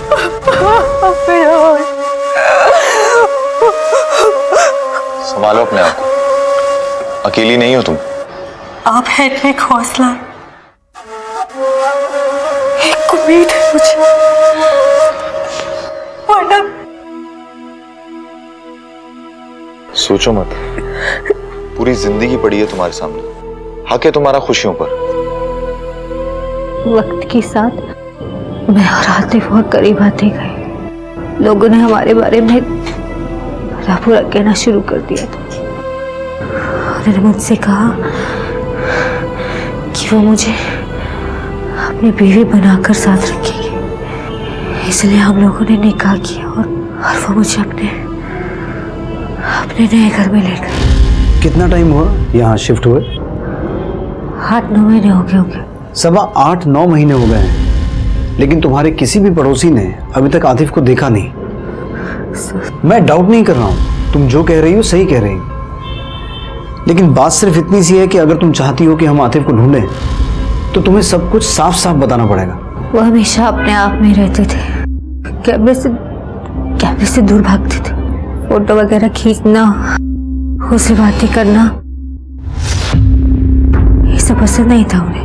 संभालो अपने आप को, अकेली नहीं हो तुम। आप हैं एक हौसला, एक उम्मीद है मुझे, वरना सोचो मत, पूरी जिंदगी पड़ी है तुम्हारे सामने, हक है तुम्हारा खुशियों पर। वक्त के साथ मैं और आतिफ बहुत करीब आते गए। लोगों ने हमारे बारे में भला बुरा कहना शुरू कर दिया था। उन्होंने मुझसे कहा कि वो मुझे अपनी बीवी बनाकर साथ रखेगी, इसलिए हम लोगों ने निकाह किया और वो मुझे अपने नए घर में ले गए। कितना टाइम हुआ यहाँ शिफ्ट हुए? 8-9 महीने हो गए होंगे। 8-9 महीने हो गए हैं, लेकिन तुम्हारे किसी भी पड़ोसी ने अभी तक आतिफ को देखा नहीं। मैं डाउट नहीं कर रहा हूँ, तुम जो कह रही हो सही कह रही हो, लेकिन बात सिर्फ इतनी सी है कि अगर तुम चाहती हो कि हम आतिफ को ढूंढें तो तुम्हें सब कुछ साफ साफ बताना पड़ेगा। वो हमेशा अपने आप में रहते थे, कैमरे से दूर भागते थे। फोटो वगैरह खींचना, उससे बातें करना, ये सब पसंद नहीं था उन्हें।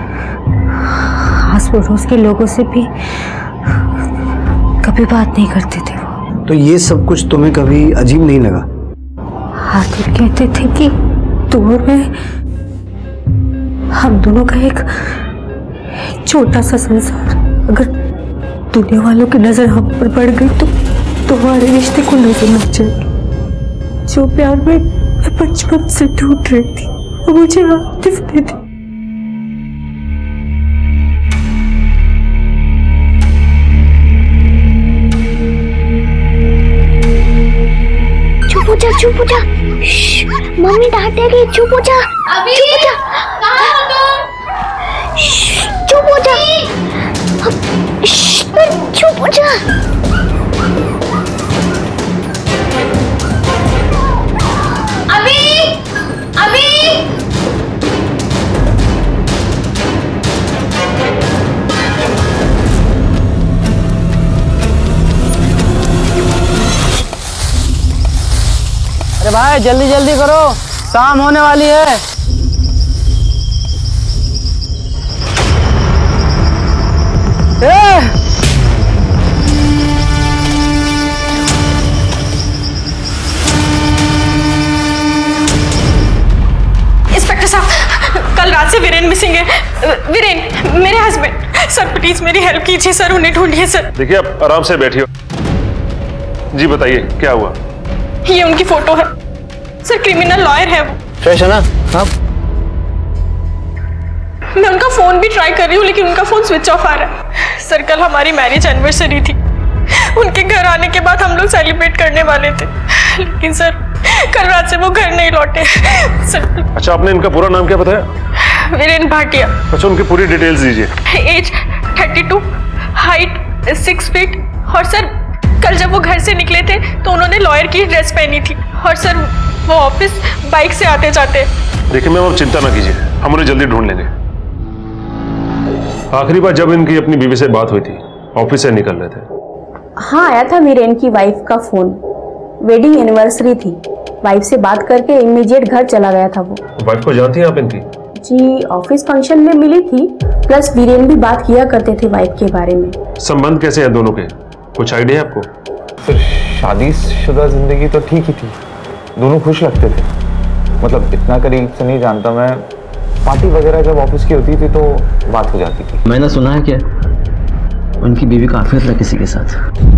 आस पड़ोस के लोगों से भी कभी बात नहीं करते थे वो। तो ये सब कुछ तुम्हें कभी अजीब नहीं लगा? आतिफ कहते थे कि तू और मैं, हम दोनों का एक छोटा सा संसार, अगर दुनिया वालों की नजर हम पर पड़ गई तो हमारे रिश्ते को नजर लग जाएगी। जो प्यार में मैं बचपन से ढूंढ रही थी वो मुझे आतिफ दे दी। चुप हो जा, मम्मी डांटेगी। चुप हो जा, चुप हो जा, चुप हो जा। अभी अरे भाई जल्दी जल्दी करो, शाम होने वाली है। इंस्पेक्टर साहब, कल रात से वीरेन मिसिंग है। वीरेन मेरे हस्बैंड। सर प्लीज मेरी हेल्प कीजिए सर, उन्हें ढूंढिए सर। देखिए आप आराम से बैठिए। जी बताइए क्या हुआ? ये उनकी फोटो है सर, क्रिमिनल लॉयर है वो। फ्रेश है ना? हाँ। मैं उनका फोन भी ट्राई कर रही हूँ लेकिन उनका फोन स्विच ऑफ आ रहा है। सर कल हमारी मैरिज एनिवर्सरी थी, उनके घर आने के बाद हम लोग सेलिब्रेट करने वाले थे, लेकिन सर कल रात से वो घर नहीं लौटे सर। अच्छा आपने इनका पूरा नाम क्या बताया? वीरेन भाटिया। अच्छा उनकी पूरी डिटेल्स दीजिए। एज 32, हाइट 6 फीट, और सर कल जब वो घर से निकले थे तो उन्होंने लॉयर की ड्रेस पहनी थी, और सर वो ऑफिस बाइक से आते जाते। देखिए मैम आप चिंता ना कीजिए, हम उन्हें जल्दी ढूंढ लेंगे। आखिरी बार जब इनकी अपनी बीवी से बात हुई थी, ऑफिस से निकल रहे थे। हाँ आया था वीरेन की वाइफ का फोन, वेडिंग एनिवर्सरी थी, वाइफ से बात करके इमीडिएट घर चला गया था वो। वाइफ को जानती हैं आप इनकी? जी ऑफिस फंक्शन में मिली थी, प्लस वीरेन भी बात किया करते थे वाइफ के बारे में। संबंध कैसे हैं दोनों के, कुछ आइडिया है आपको? फिर शादीशुदा जिंदगी तो ठीक ही थी, दोनों खुश लगते थे। मतलब इतना करीब से नहीं जानता मैं, पार्टी वगैरह जब ऑफिस की होती थी तो बात हो जाती थी। मैंने सुना है कि उनकी बीवी का अफेयर था किसी के साथ।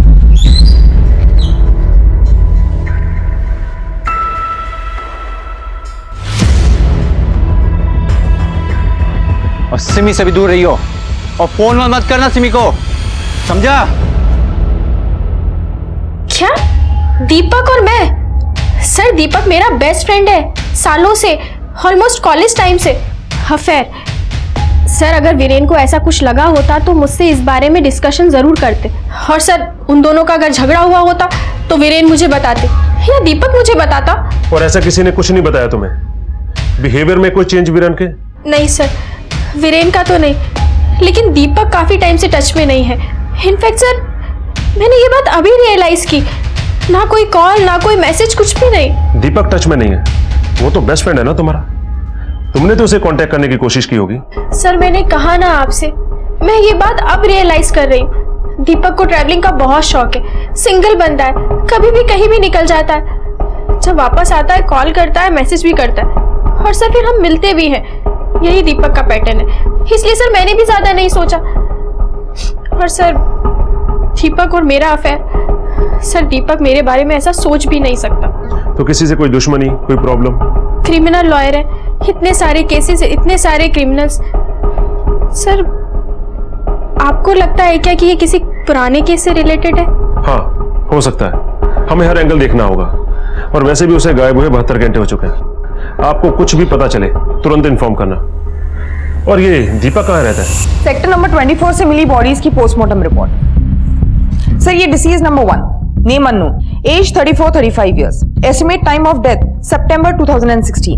और सिमी से भी दूर रही हो और फोन मत करना सिमी को, समझा? क्या दीपक और मैं? सर दीपक मेरा बेस्ट फ्रेंड है सालों से, ऑलमोस्ट कॉलेज टाइम से। अफेयर? सर अगर वीरेन को ऐसा कुछ लगा होता तो मुझसे इस बारे में डिस्कशन जरूर करते, और सर उन दोनों का अगर झगड़ा हुआ होता तो वीरेन मुझे बताते या दीपक मुझे बताता। और ऐसा किसी ने कुछ नहीं बताया तुम्हें? बिहेवियर में कोई चेंज वीरेन के? नहीं सर, वीरेन का तो नहीं, लेकिन दीपक काफी टाइम से टच में नहीं है। इनफैक्ट सर मैंने ये बात अभी रियलाइज की, ना कोई कॉल ना कोई मैसेज, कुछ भी नहीं। दीपक टच में नहीं है? वो तो बेस्ट फ्रेंड है ना तुम्हारा, तुमने तो उसे कांटेक्ट करने की कोशिश की होगी। सर मैंने कहा ना आपसे, मैं ये बात अब रियलाइज कर रही हूँ। दीपक को ट्रैवलिंग का बहुत शौक है, सिंगल बंदा है, कभी भी कहीं भी निकल जाता है, जब वापस आता है कॉल करता है, मैसेज भी करता है, और सर फिर हम मिलते भी हैं। यही दीपक का पैटर्न है, इसलिए सर मैंने भी ज्यादा नहीं सोचा। और सर दीपक और मेरा अफेयर, सर दीपक मेरे बारे में ऐसा सोच भी नहीं सकता। तो किसी से कोई दुश्मनी, कोई प्रॉब्लम? क्रिमिनल लॉयर है, इतने सारे केसेस, इतने सारे क्रिमिनल्स। सर आपको लगता है क्या कि ये किसी पुराने केस से रिलेटेड है? हाँ हो सकता है, हमें हर एंगल देखना होगा। और वैसे भी उसे गायब हुए 72 घंटे हो चुके हैं। आपको कुछ भी पता चले तुरंत इन्फॉर्म करना। और ये दीपक कहाँ रहता है? सेक्टर नंबर 24 से मिली बॉडीज की पोस्टमार्टम रिपोर्ट। सर ये deceased number 1, name unknown, age 34-35 years, estimate time of death सितंबर 2016।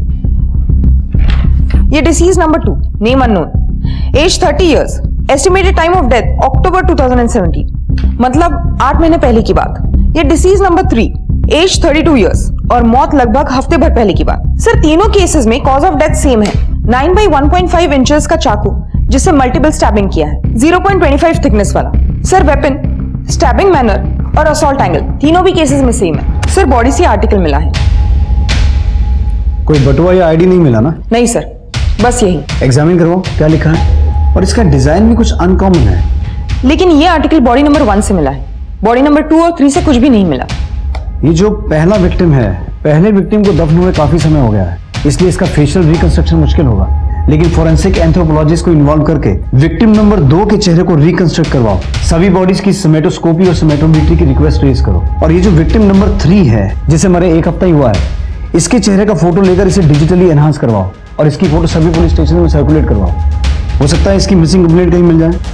ये deceased number 2, name unknown, age 30 years, estimated time of death अक्टूबर 2017, मतलब 8 महीने पहले की बात। ये डिसीज नंबर 3, एज 32 इयर्स और मौत लगभग हफ्ते भर पहले की बात। सर तीनों केसेस में कॉज ऑफ डेथ सेम है, 9 by 1.5 इंचेस का चाकू जिससे मल्टीपल स्टैबिंग किया है, 0.25 थिकनेस वाला। सर वेपन, स्टैबिंग मैनर और असॉल्ट एंगल तीनों भी केसेस में सेम है। सर बॉडी से आर्टिकल मिला है। कोई बटुआ या आईडी नहीं मिला ना? नहीं सर, बस यही। एग्जामिन करवाओ क्या लिखा है, और इसका डिजाइन भी कुछ अनकॉमन है। लेकिन ये आर्टिकल बॉडी नंबर 1 से मिला है, बॉडी नंबर 2 और 3 से कुछ भी नहीं मिला। ये जो पहला विक्टिम है, पहले विक्टिम को दफन हुए काफी समय हो गया है, इसलिए इसका फेशियल रिकंस्ट्रक्शन मुश्किल होगा। लेकिन फोरेंसिक एंथ्रोपोलॉजिस्ट को इन्वॉल्व करके विक्टिम नंबर 2 के चेहरे को रिकंस्ट्रक्ट करवाओ। सभी बॉडीज की सोमेटोस्कोपी और सोमेटोमेट्री की रिक्वेस्ट रेज करो। और ये जो विक्टिम नंबर 3 है, जिसे मरे 1 हफ्ता ही हुआ है, इसके चेहरे का फोटो लेकर इसे डिजिटली एनहांस करवाओ और इसकी फोटो सभी पुलिस स्टेशन में सर्कुलेट करवाओ। हो सकता है इसकी मिसिंग कंप्लेंट कहीं मिल जाए।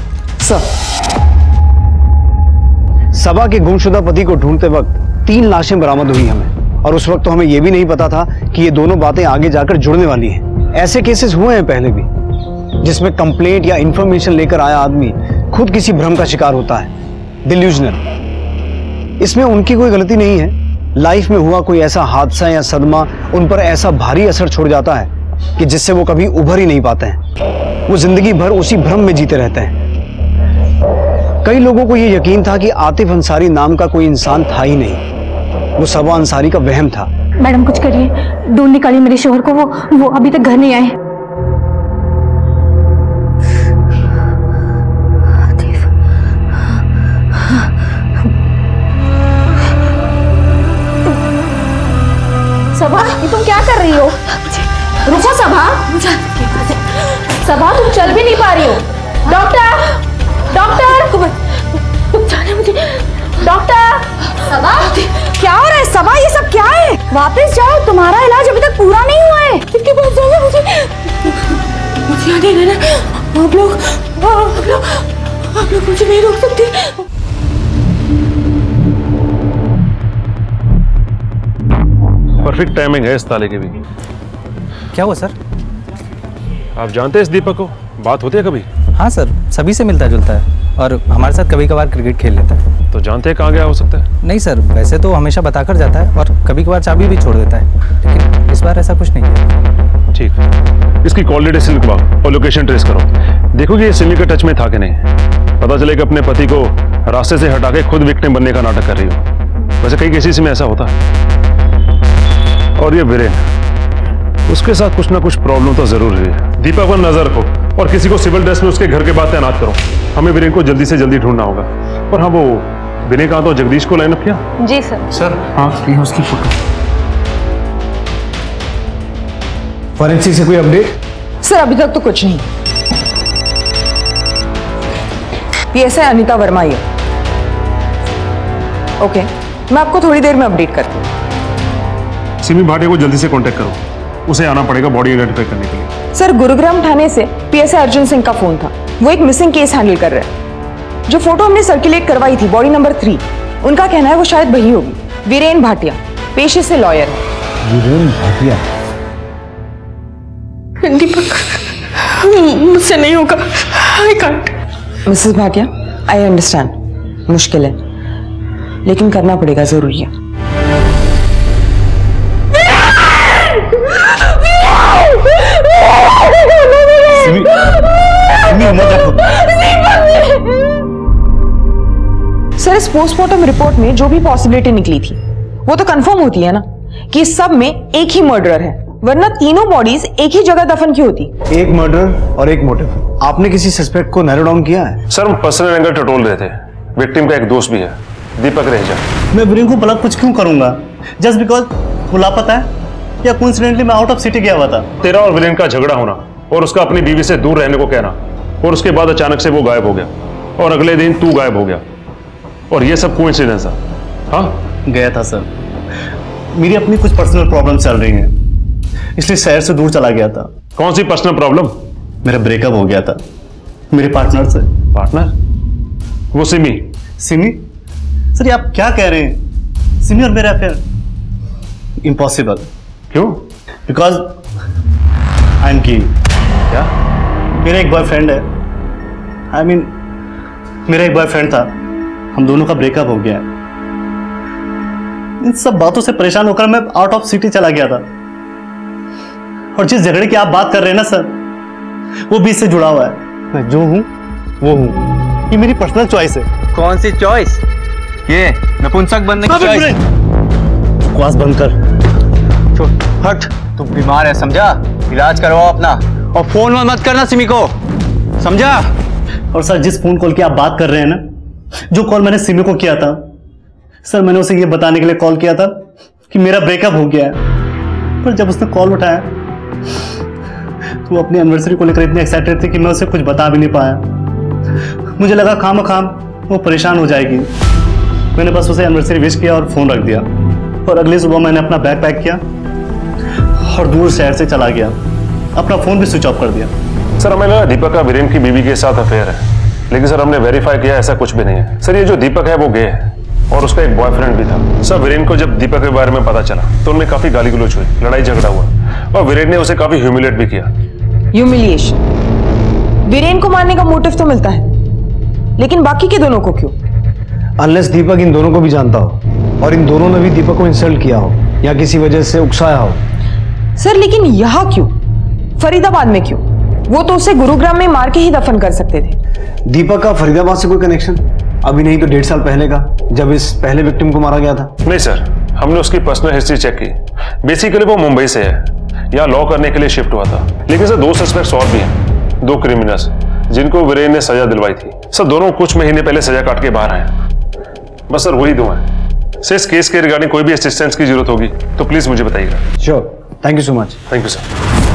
सबा के गुमशुदा पति को ढूंढते वक्त 3 लाशें बरामद हुई हमें, और उस वक्त तो हमें यह भी नहीं पता था कि ये दोनों बातें आगे जाकर जुड़ने वाली हैं। ऐसे केसेस हुए हैं पहले भी, जिसमें कंप्लेंट या इंफॉर्मेशन लेकर आया आदमी खुद किसी भ्रम का शिकार होता है, डिल्यूजनल। इसमें उनकी कोई गलती नहीं है। लाइफ में हुआ कोई ऐसा हादसा या सदमा उन पर ऐसा भारी असर छोड़ जाता है कि जिससे वो कभी उभर ही नहीं पाते हैं। वो जिंदगी भर उसी भ्रम में जीते रहते हैं। कई लोगों को ये यकीन था कि आतिफ अंसारी नाम का कोई इंसान था ही नहीं, वो सबा अंसारी का वहम था। मैडम कुछ करिए, ढूंढ निकालिए मेरे शोहर को, वो अभी तक घर नहीं आए। सबा ये तुम क्या कर रही हो? रुको सबा, सबा तुम चल भी नहीं पा रही हो। डॉक्टर, डॉक्टर, जाने मुझे। डॉक्टर, सबा क्या हो रहा है? सबा ये सब क्या है? वापस जाओ, तुम्हारा इलाज अभी तक पूरा नहीं हुआ है। इसके पास जाना मुझे यहाँ नहीं रहना। आप लोग मुझे नहीं रोक सकते। परफेक्ट टाइमिंग है इस ताले की भी। क्या हुआ सर? आप जानते हैं इस दीपक को? बात होती है कभी? हाँ सर, सभी से मिलता जुलता है और हमारे साथ कभी कभार क्रिकेट खेल लेता है। तो जानते हैं कहाँ गया हो सकता है? नहीं सर, वैसे तो हमेशा बताकर जाता है और कभी कभार चाबी भी छोड़ देता है, लेकिन इस बार ऐसा कुछ नहीं है। ठीक, इसकी कॉल डिटेल्स लिखवाओ और लोकेशन ट्रेस करो। देखो कि ये सिमी के टच में था कि नहीं। पता चले कि अपने पति को रास्ते से हटा के खुद विक्टिम बनने का नाटक कर रही हो। वैसे कई केसेस में ऐसा होता है। और ये वीरेन, उसके साथ कुछ ना कुछ प्रॉब्लम तो जरूर है। दीपक पर नजर रखो और किसी को सिविल ड्रेस में उसके घर के बाद तैनात करो। हमें वीरेन को जल्दी से जल्दी ढूंढना होगा। और हाँ, वो विनय कहा तो जगदीश को लाइन अप किया? जी सर। सर हाँ, ये उसकी फोटो। फॉरेंसिक से कोई अपडेट? सर अभी तक तो कुछ नहीं। पीएसआई अनीता वर्मा ही है। ओके, मैं आपको थोड़ी देर में अपडेट करती हूँ। सिमी भाटिया को जल्दी से कांटेक्ट करो, उसे आना पड़ेगा बॉडी आइडेंटिफाई करने के लिए। सर गुरुग्राम थाने से पीएसआई अर्जुन सिंह का फोन था, वो एक मिसिंग केस हैंडल कर रहे हैं। जो फोटो हमने सर्कुलेट करवाई थी बॉडी नंबर 3, उनका कहना है वो शायद वही होगी। वीरेन भाटिया पेशे से लॉयर है। वीरेन भाटिया? दीपक, मुझसे नहीं होगा, I can't. Mrs Bhatia, I understand, मुश्किल है लेकिन करना पड़ेगा, जरूरी है। सर इस पोस्टमार्टम रिपोर्ट में जो भी पॉसिबिलिटी निकली थी वो तो कंफर्म होती है ना कि इस सब में एक ही मर्डरर है, वरना तीनों बॉडीज एक ही जगह दफन क्यों होती? एक मर्डर और एक मोटिव। आपने किसी सस्पेक्ट को नैरो डाउन किया है? सर हम पर्सनल एंगल टटोल रहे थे। विक्टिम का एक दोस्त भी है, दीपक रहेजा। मैं वीरेन को भला कुछ क्यों करूंगा? जस्ट बिकॉज वो लापता है या कोइंसिडेंटली मैं आउट ऑफ सिटी गया हुआ था? तेरा और विलेन का झगड़ा होना और उसका अपनी बीवी से दूर रहने को कहना, और उसके बाद अचानक से वो गायब हो गया और अगले दिन तू गायब हो गया, और ये सब कोइंसिडेंस है? हाँ गया था सर, मेरी अपनी कुछ पर्सनल प्रॉब्लम चल रही हैं, इसलिए शहर से दूर चला गया था। कौन सी पर्सनल प्रॉब्लम? मेरा ब्रेकअप हो गया था मेरे पार्टनर से। पार्टनर? वो सिमी? सिमी? सर ये आप क्या कह रहे हैं? सिमी और मेरा अफेयर? इम्पॉसिबल। क्यों? Because I am gay. क्या? मेरा एक बॉयफ्रेंड है, आई मीन मेरा एक बॉयफ्रेंड था, हम दोनों का ब्रेकअप हो गया। इन सब बातों से परेशान होकर मैं आउट ऑफ सिटी चला गया था, और जिस झगड़े की आप बात कर रहे हैं ना सर, वो भी इससे जुड़ा हुआ है। मैं जो हूं वो हूं, ये मेरी पर्सनल चॉइस है। कौन सी चॉइस? ये नपुंसक बनने की चॉइस? बकवास बंद कर। हट, तू बीमार है समझा? इलाज करवाओ अपना, और फोन मत करना सिमी को, समझा? और सर जिस फोन कॉल की आप बात कर रहे हैं ना, जो कॉल मैंने सिमी को किया था सर, मैंने उसे ये बताने के लिए कॉल किया था कि मेरा ब्रेकअप हो गया है। पर जब उसने कॉल उठाया तो वो अपनी एनिवर्सरी को लेकर इतनी एक्साइटेड थी कि मैं उसे कुछ बता भी नहीं पाया। मुझे लगा खाम वो परेशान हो जाएगी। मैंने बस उसे एनिवर्सरी विश किया और फोन रख दिया, और अगली सुबह मैंने अपना बैग पैक किया और दूर शहर से चला गया, अपना फोन भी स्विच ऑफ कर दिया। सर हमें लगा दीपक का वीरेन की बीवी के साथ अफेयर है, लेकिन सर हमने वेरीफाई किया ऐसा कुछ भी नहीं है। सर ये जो दीपक है वो गे है और उसका एक बॉयफ्रेंड भी था। सर वीरेन को जब दीपक के बारे में पता चला तो उनमें काफी गाली गलौज हुई, लड़ाई झगड़ा हुआ, और वीरेन ने उसे काफी ह्यूमिलेट भी किया। ह्यूमिलिएशन? वीरेन को मारने का मोटिव तो मिलता है, लेकिन बाकी के दोनों को क्यों? अनलेस दीपक इन दोनों को भी जानता हो और इन दोनों ने भी दीपक को इंसल्ट किया हो या किसी वजह से उकसाया हो। सर लेकिन यहाँ क्यों? फरीदाबाद में क्यों? वो तो उसे गुरुग्राम में मार के ही दफन कर सकते थे। दीपक का फरीदाबाद से कोई कनेक्शन? अभी नहीं तो 1.5 साल पहले का, जब इस पहले विक्टिम को मारा गया था। नहीं सर, हमने उसकी पर्सनल हिस्ट्री चेक की। बेसिकली वो मुंबई से है, यहाँ लॉ करने के लिए शिफ्ट हुआ था। लेकिन सर 2 सस्पेक्ट्स और भी हैं, 2 क्रिमिनल्स जिनको वीरेन ने सजा दिलवाई थी। सर दोनों कुछ महीने पहले सजा काट के बाहर आए। बस सर वही 2 हैं। सर इस केस के रिगार्डिंग कोई भी असिस्टेंस की जरूरत होगी तो प्लीज मुझे बताइएगा। Sure, thank you so much. Thank you sir.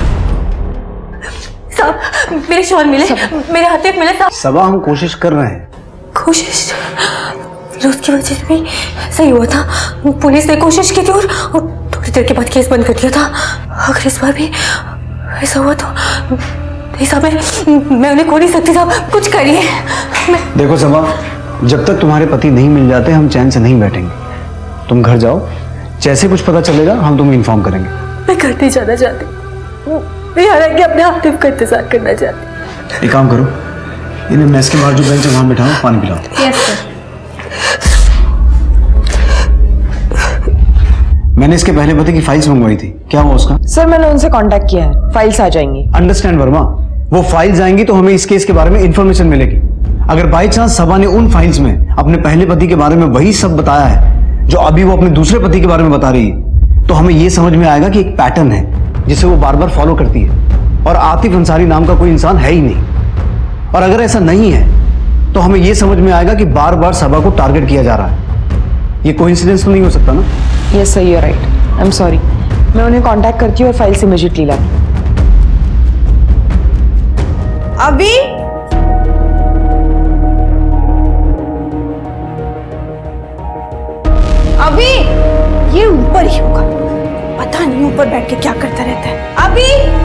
साहब मेरे शॉल मिले, मेरे हाथ मिले साहब। सबा हम कोशिश कर रहे हैं। कोशिश? रोज की वजह से भी सही हुआ था, पुलिस ने कोशिश की थी और थोड़ी देर के बाद केस बंद कर दिया था। अगर इस बार भी ऐसा हुआ तो साहब मैं उन्हें खो नहीं सकती साहब, कुछ करिए। देखो सबा, जब तक तुम्हारे पति नहीं मिल जाते हम चैन से नहीं बैठेंगे। तुम घर जाओ, जैसे कुछ पता चलेगा हम तुम्हें इन्फॉर्म करेंगे। मैं घर नहीं जाना चाहती, मैं यहाँ रह के अपने आतिफ का इंतजार करना चाहती। एक काम करो, इन्हें मेस के बाहर जो बेंच है वहां बिठाओ, पानी पिलाओ। Yes sir. मैंने इसके पहले पति की फाइल्स मंगवाई थी, क्या हुआ उसका? सर मैंने उनसे कांटेक्ट किया है, फाइल्स आ जाएंगी। अंडरस्टैंड वर्मा, वो फाइल्स आएंगी तो हमें इस केस के बारे में इंफॉर्मेशन मिलेगी। अगर बाई चांस सबा ने उन फाइल्स में अपने पहले पति के बारे में वही सब बताया है जो अभी वो अपने दूसरे पति के बारे में बता रही है, तो हमें ये समझ में आएगा कि एक पैटर्न है जिसे वो बार बार फॉलो करती है और आतिफ अंसारी नाम का कोई इंसान है ही नहीं। और अगर ऐसा नहीं है तो हमें ये समझ में आएगा कि बार बार सबा को टारगेट किया जा रहा है। ये कोइंसिडेंस तो नहीं हो सकता ना? Yes sir, you are right. I am sorry, मैं उन्हें कांटेक्ट करती हूँ और फाइल्स इमीडिएटली लाती हूँ। अभी अभी ये ऊपर ही होगा, पता नहीं ऊपर बैठ के क्या करता रहता है। अभी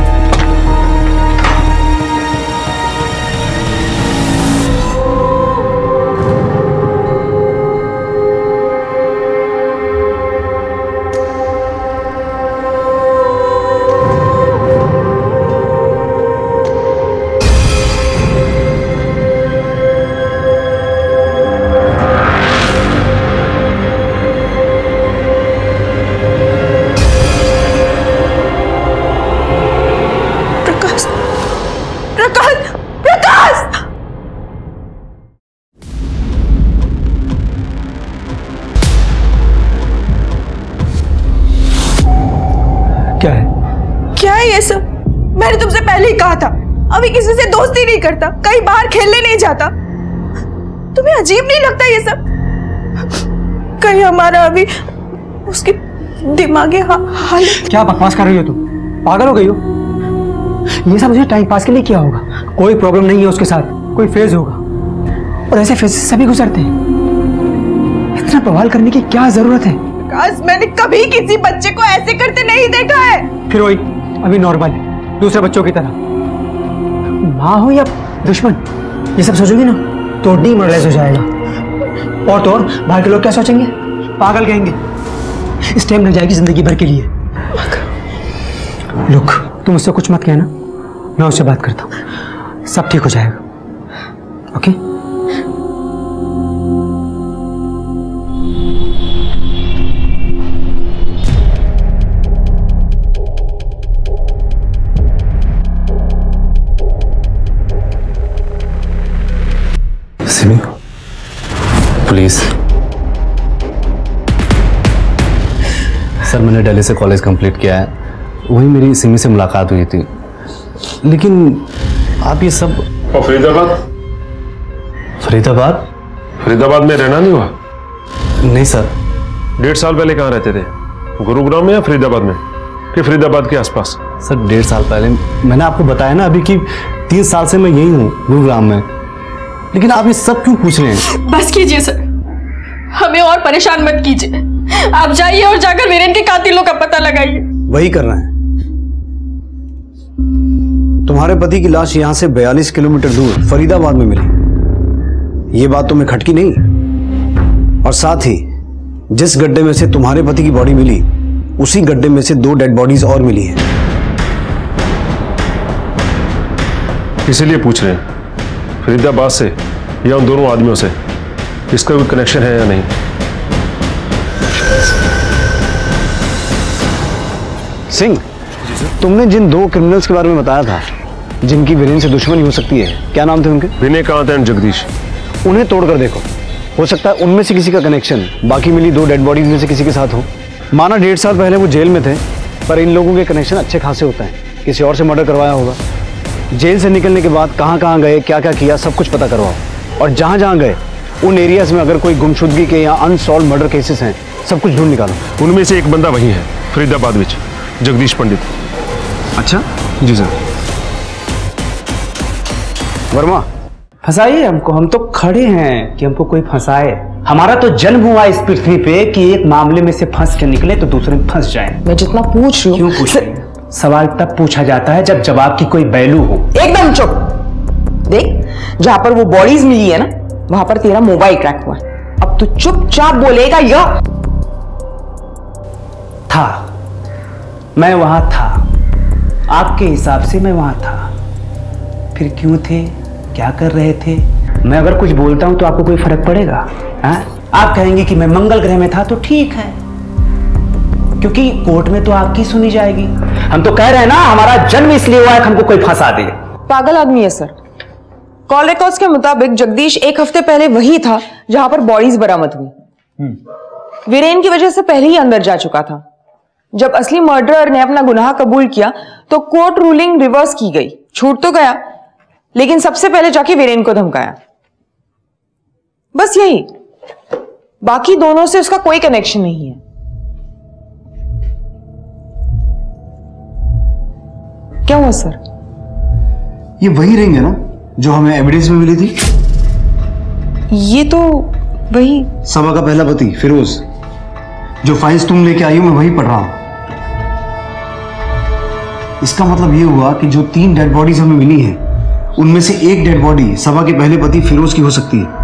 क्या है ये सब? मैंने तुमसे पहले ही कहा था अभी किसी से दोस्ती नहीं करता, कहीं बाहर खेलने नहीं जाता। तुम्हें अजीब नहीं लगता ये सब? कहीं हमारा अभी उसकी दिमागी हालत। क्या बकवास कर रही हो तुम? पागल हो गई हो? ये सब मुझे टाइम पास के लिए किया होगा, कोई प्रॉब्लम नहीं है उसके साथ, कोई फेज होगा और ऐसे फेज सभी गुजरते हैं। इतना बवाल करने की क्या जरूरत है? मैंने कभी किसी बच्चे को ऐसे करते नहीं देखा है। फिर वही अभी नॉर्मल है, दूसरे बच्चों की तरह। माँ हो या दुश्मन, ये सब सोचोगी ना तो डीमोरलाइज हो जाएगा। और तो और बाहर के लोग क्या सोचेंगे? पागल कहेंगे। इस टाइम लग जाएगी जिंदगी भर के लिए। लुक, तुम उससे कुछ मत कहना, मैं उससे बात करता हूँ, सब ठीक हो जाएगा। ओके? सिमी, प्लीज। सर मैंने दिल्ली से कॉलेज कंप्लीट किया है, वही मेरी सिमी से मुलाकात हुई थी, लेकिन आप ये सब। और फरीदाबाद? फरीदाबाद? फरीदाबाद में रहना नहीं हुआ? नहीं सर। 1.5 साल पहले कहाँ रहते थे? गुरुग्राम में या फरीदाबाद में, कि फरीदाबाद के आसपास? सर 1.5 साल पहले मैंने आपको बताया ना अभी कि 3 साल से मैं यही हूँ गुरुग्राम में, लेकिन आप ये सब क्यों पूछ रहे हैं? बस कीजिए सर, हमें और परेशान मत कीजिए। आप जाइए और जाकर वीरेन के कातिलों का पता लगाइए। वही करना है। तुम्हारे पति की लाश यहां से 42 किलोमीटर दूर फरीदाबाद में मिली, ये बात तुम्हें खटकी नहीं? और साथ ही जिस गड्ढे में से तुम्हारे पति की बॉडी मिली, उसी गड्ढे में से 2 डेड बॉडीज और मिली हैं। इसीलिए पूछ रहे हैं फरीदाबाद से या उन दोनों आदमियों से इसका कोई कनेक्शन है या नहीं? सिंह, तुमने जिन 2 क्रिमिनल्स के बारे में बताया था जिनकी वीरेन से दुश्मनी हो सकती है, क्या नाम थे उनके? विनय कांत एंड जगदीश। उन्हें तोड़ कर देखो, हो सकता है उनमें से किसी का कनेक्शन बाकी मिली 2 डेड बॉडीज में से किसी के साथ हो। माना 1.5 साल पहले वो जेल में थे, पर इन लोगों के कनेक्शन अच्छे खासे होते हैं, किसी और से मर्डर करवाया होगा। जेल से निकलने के बाद कहाँ कहाँ गए, क्या क्या किया, सब कुछ पता करवाओ। और जहाँ जहाँ गए उन एरियाज में अगर कोई गुमशुदगी के या अनसॉल्व मर्डर केसेस हैं, सब कुछ ढूंढ निकालो। उनमें से एक बंदा वही है फरीदाबाद में, जगदीश पंडित। अच्छा जी सर। वर्मा, फंसाइए हमको, हम तो खड़े हैं कि हमको कोई फंसाए। हमारा तो जन्म हुआ इस पृथ्वी पे कि एक मामले में से फंस के निकले तो दूसरे में फंस जाए। मैं जितना पूछ रही हूँ। क्यों पूछ रही? सवाल तब पूछा जाता है जब जवाब की कोई वैल्यू हो। एकदम चुप। देख, जहां पर वो बॉडीज मिली है ना, वहां पर तेरा मोबाइल ट्रैक हुआ। अब तू चुपचाप बोलेगा या? था, मैं वहां था, आपके हिसाब से मैं वहां था। फिर क्यों थे क्या कर रहे थे? मैं अगर कुछ बोलता हूं तो आपको कोई फर्क पड़ेगा? हाँ? आप कहेंगे कि मैं मंगल ग्रह में था तो ठीक है, क्योंकि कोर्ट में तो आपकी सुनी जाएगी। हम तो कह रहे हैं ना, हमारा जन्म इसलिए हुआ है कि हमको कोई फंसा दे। पागल आदमी है सर। कॉल रिकॉर्ड्स के मुताबिक जगदीश 1 हफ्ते पहले वही था जहां पर बॉडीज बरामद हुई। वीरेन की वजह से पहले ही अंदर जा चुका था। जब असली मर्डरर ने अपना गुनाह कबूल किया तो कोर्ट रूलिंग रिवर्स की गई। छूट तो गया, लेकिन सबसे पहले जाके वीरेन को धमकाया। बस यही, बाकी दोनों से उसका कोई कनेक्शन नहीं है। क्या हुआ सर? ये वही रिंग है ना जो हमें एविडेंस में मिली थी? ये तो वही सबा का पहला पति फिरोज। जो फाइल्स तुम लेके आई हो मैं वही पढ़ रहा हूं। इसका मतलब ये हुआ कि जो 3 डेड बॉडीज हमें मिली हैं उनमें से एक डेड बॉडी सबा के पहले पति फिरोज की हो सकती है।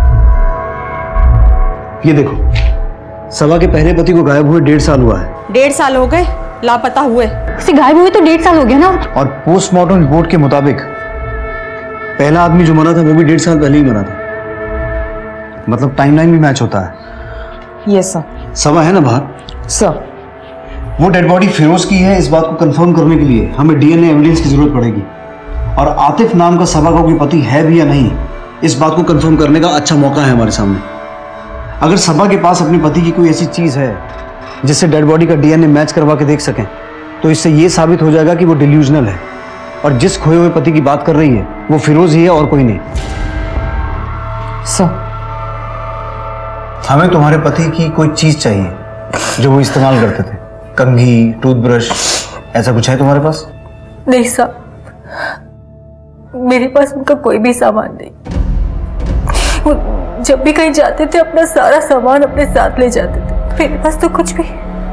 ये देखो, सबा के पहले पति को गायब हुए 1.5 साल हुआ है। 1.5 साल हो गए लापता हुए? उसे गायब हुए तो 1.5 साल हो गया ना। और पोस्टमार्टम रिपोर्ट के मुताबिक पहला आदमी जो मरा था वो भी 1.5 साल पहले ही मरा था। मतलब टाइमलाइन भी मैच होता है। Yes sir. सबा है ना बाहर? सर वो डेड बॉडी फिरोज की है, इस बात को कंफर्म करने के लिए हमें डीएनए एविडेंस की जरूरत पड़ेगी। और आतिफ नाम का सबा का कोई पति है भी या नहीं, इस बात को कंफर्म करने का अच्छा मौका है हमारे सामने। अगर सबा के पास अपने पति की कोई ऐसी चीज है जिससे डेड बॉडी का डीएनए मैच करवा के देख सकें, तो इससे यह साबित हो जाएगा कि वो डिल्यूजनल है और जिस खोए हुए पति की बात कर रही है वो फिरोज ही है और कोई नहीं। सर हमें तुम्हारे पति की कोई चीज चाहिए जो वो इस्तेमाल करते थे। कंघी, टूथब्रश, ऐसा कुछ है तुम्हारे पास? नहीं साहब, मेरे पास उनका कोई भी सामान नहीं। वो जब भी कहीं जाते थे अपना सारा सामान अपने साथ ले जाते थे। मेरे पास तो कुछ भी।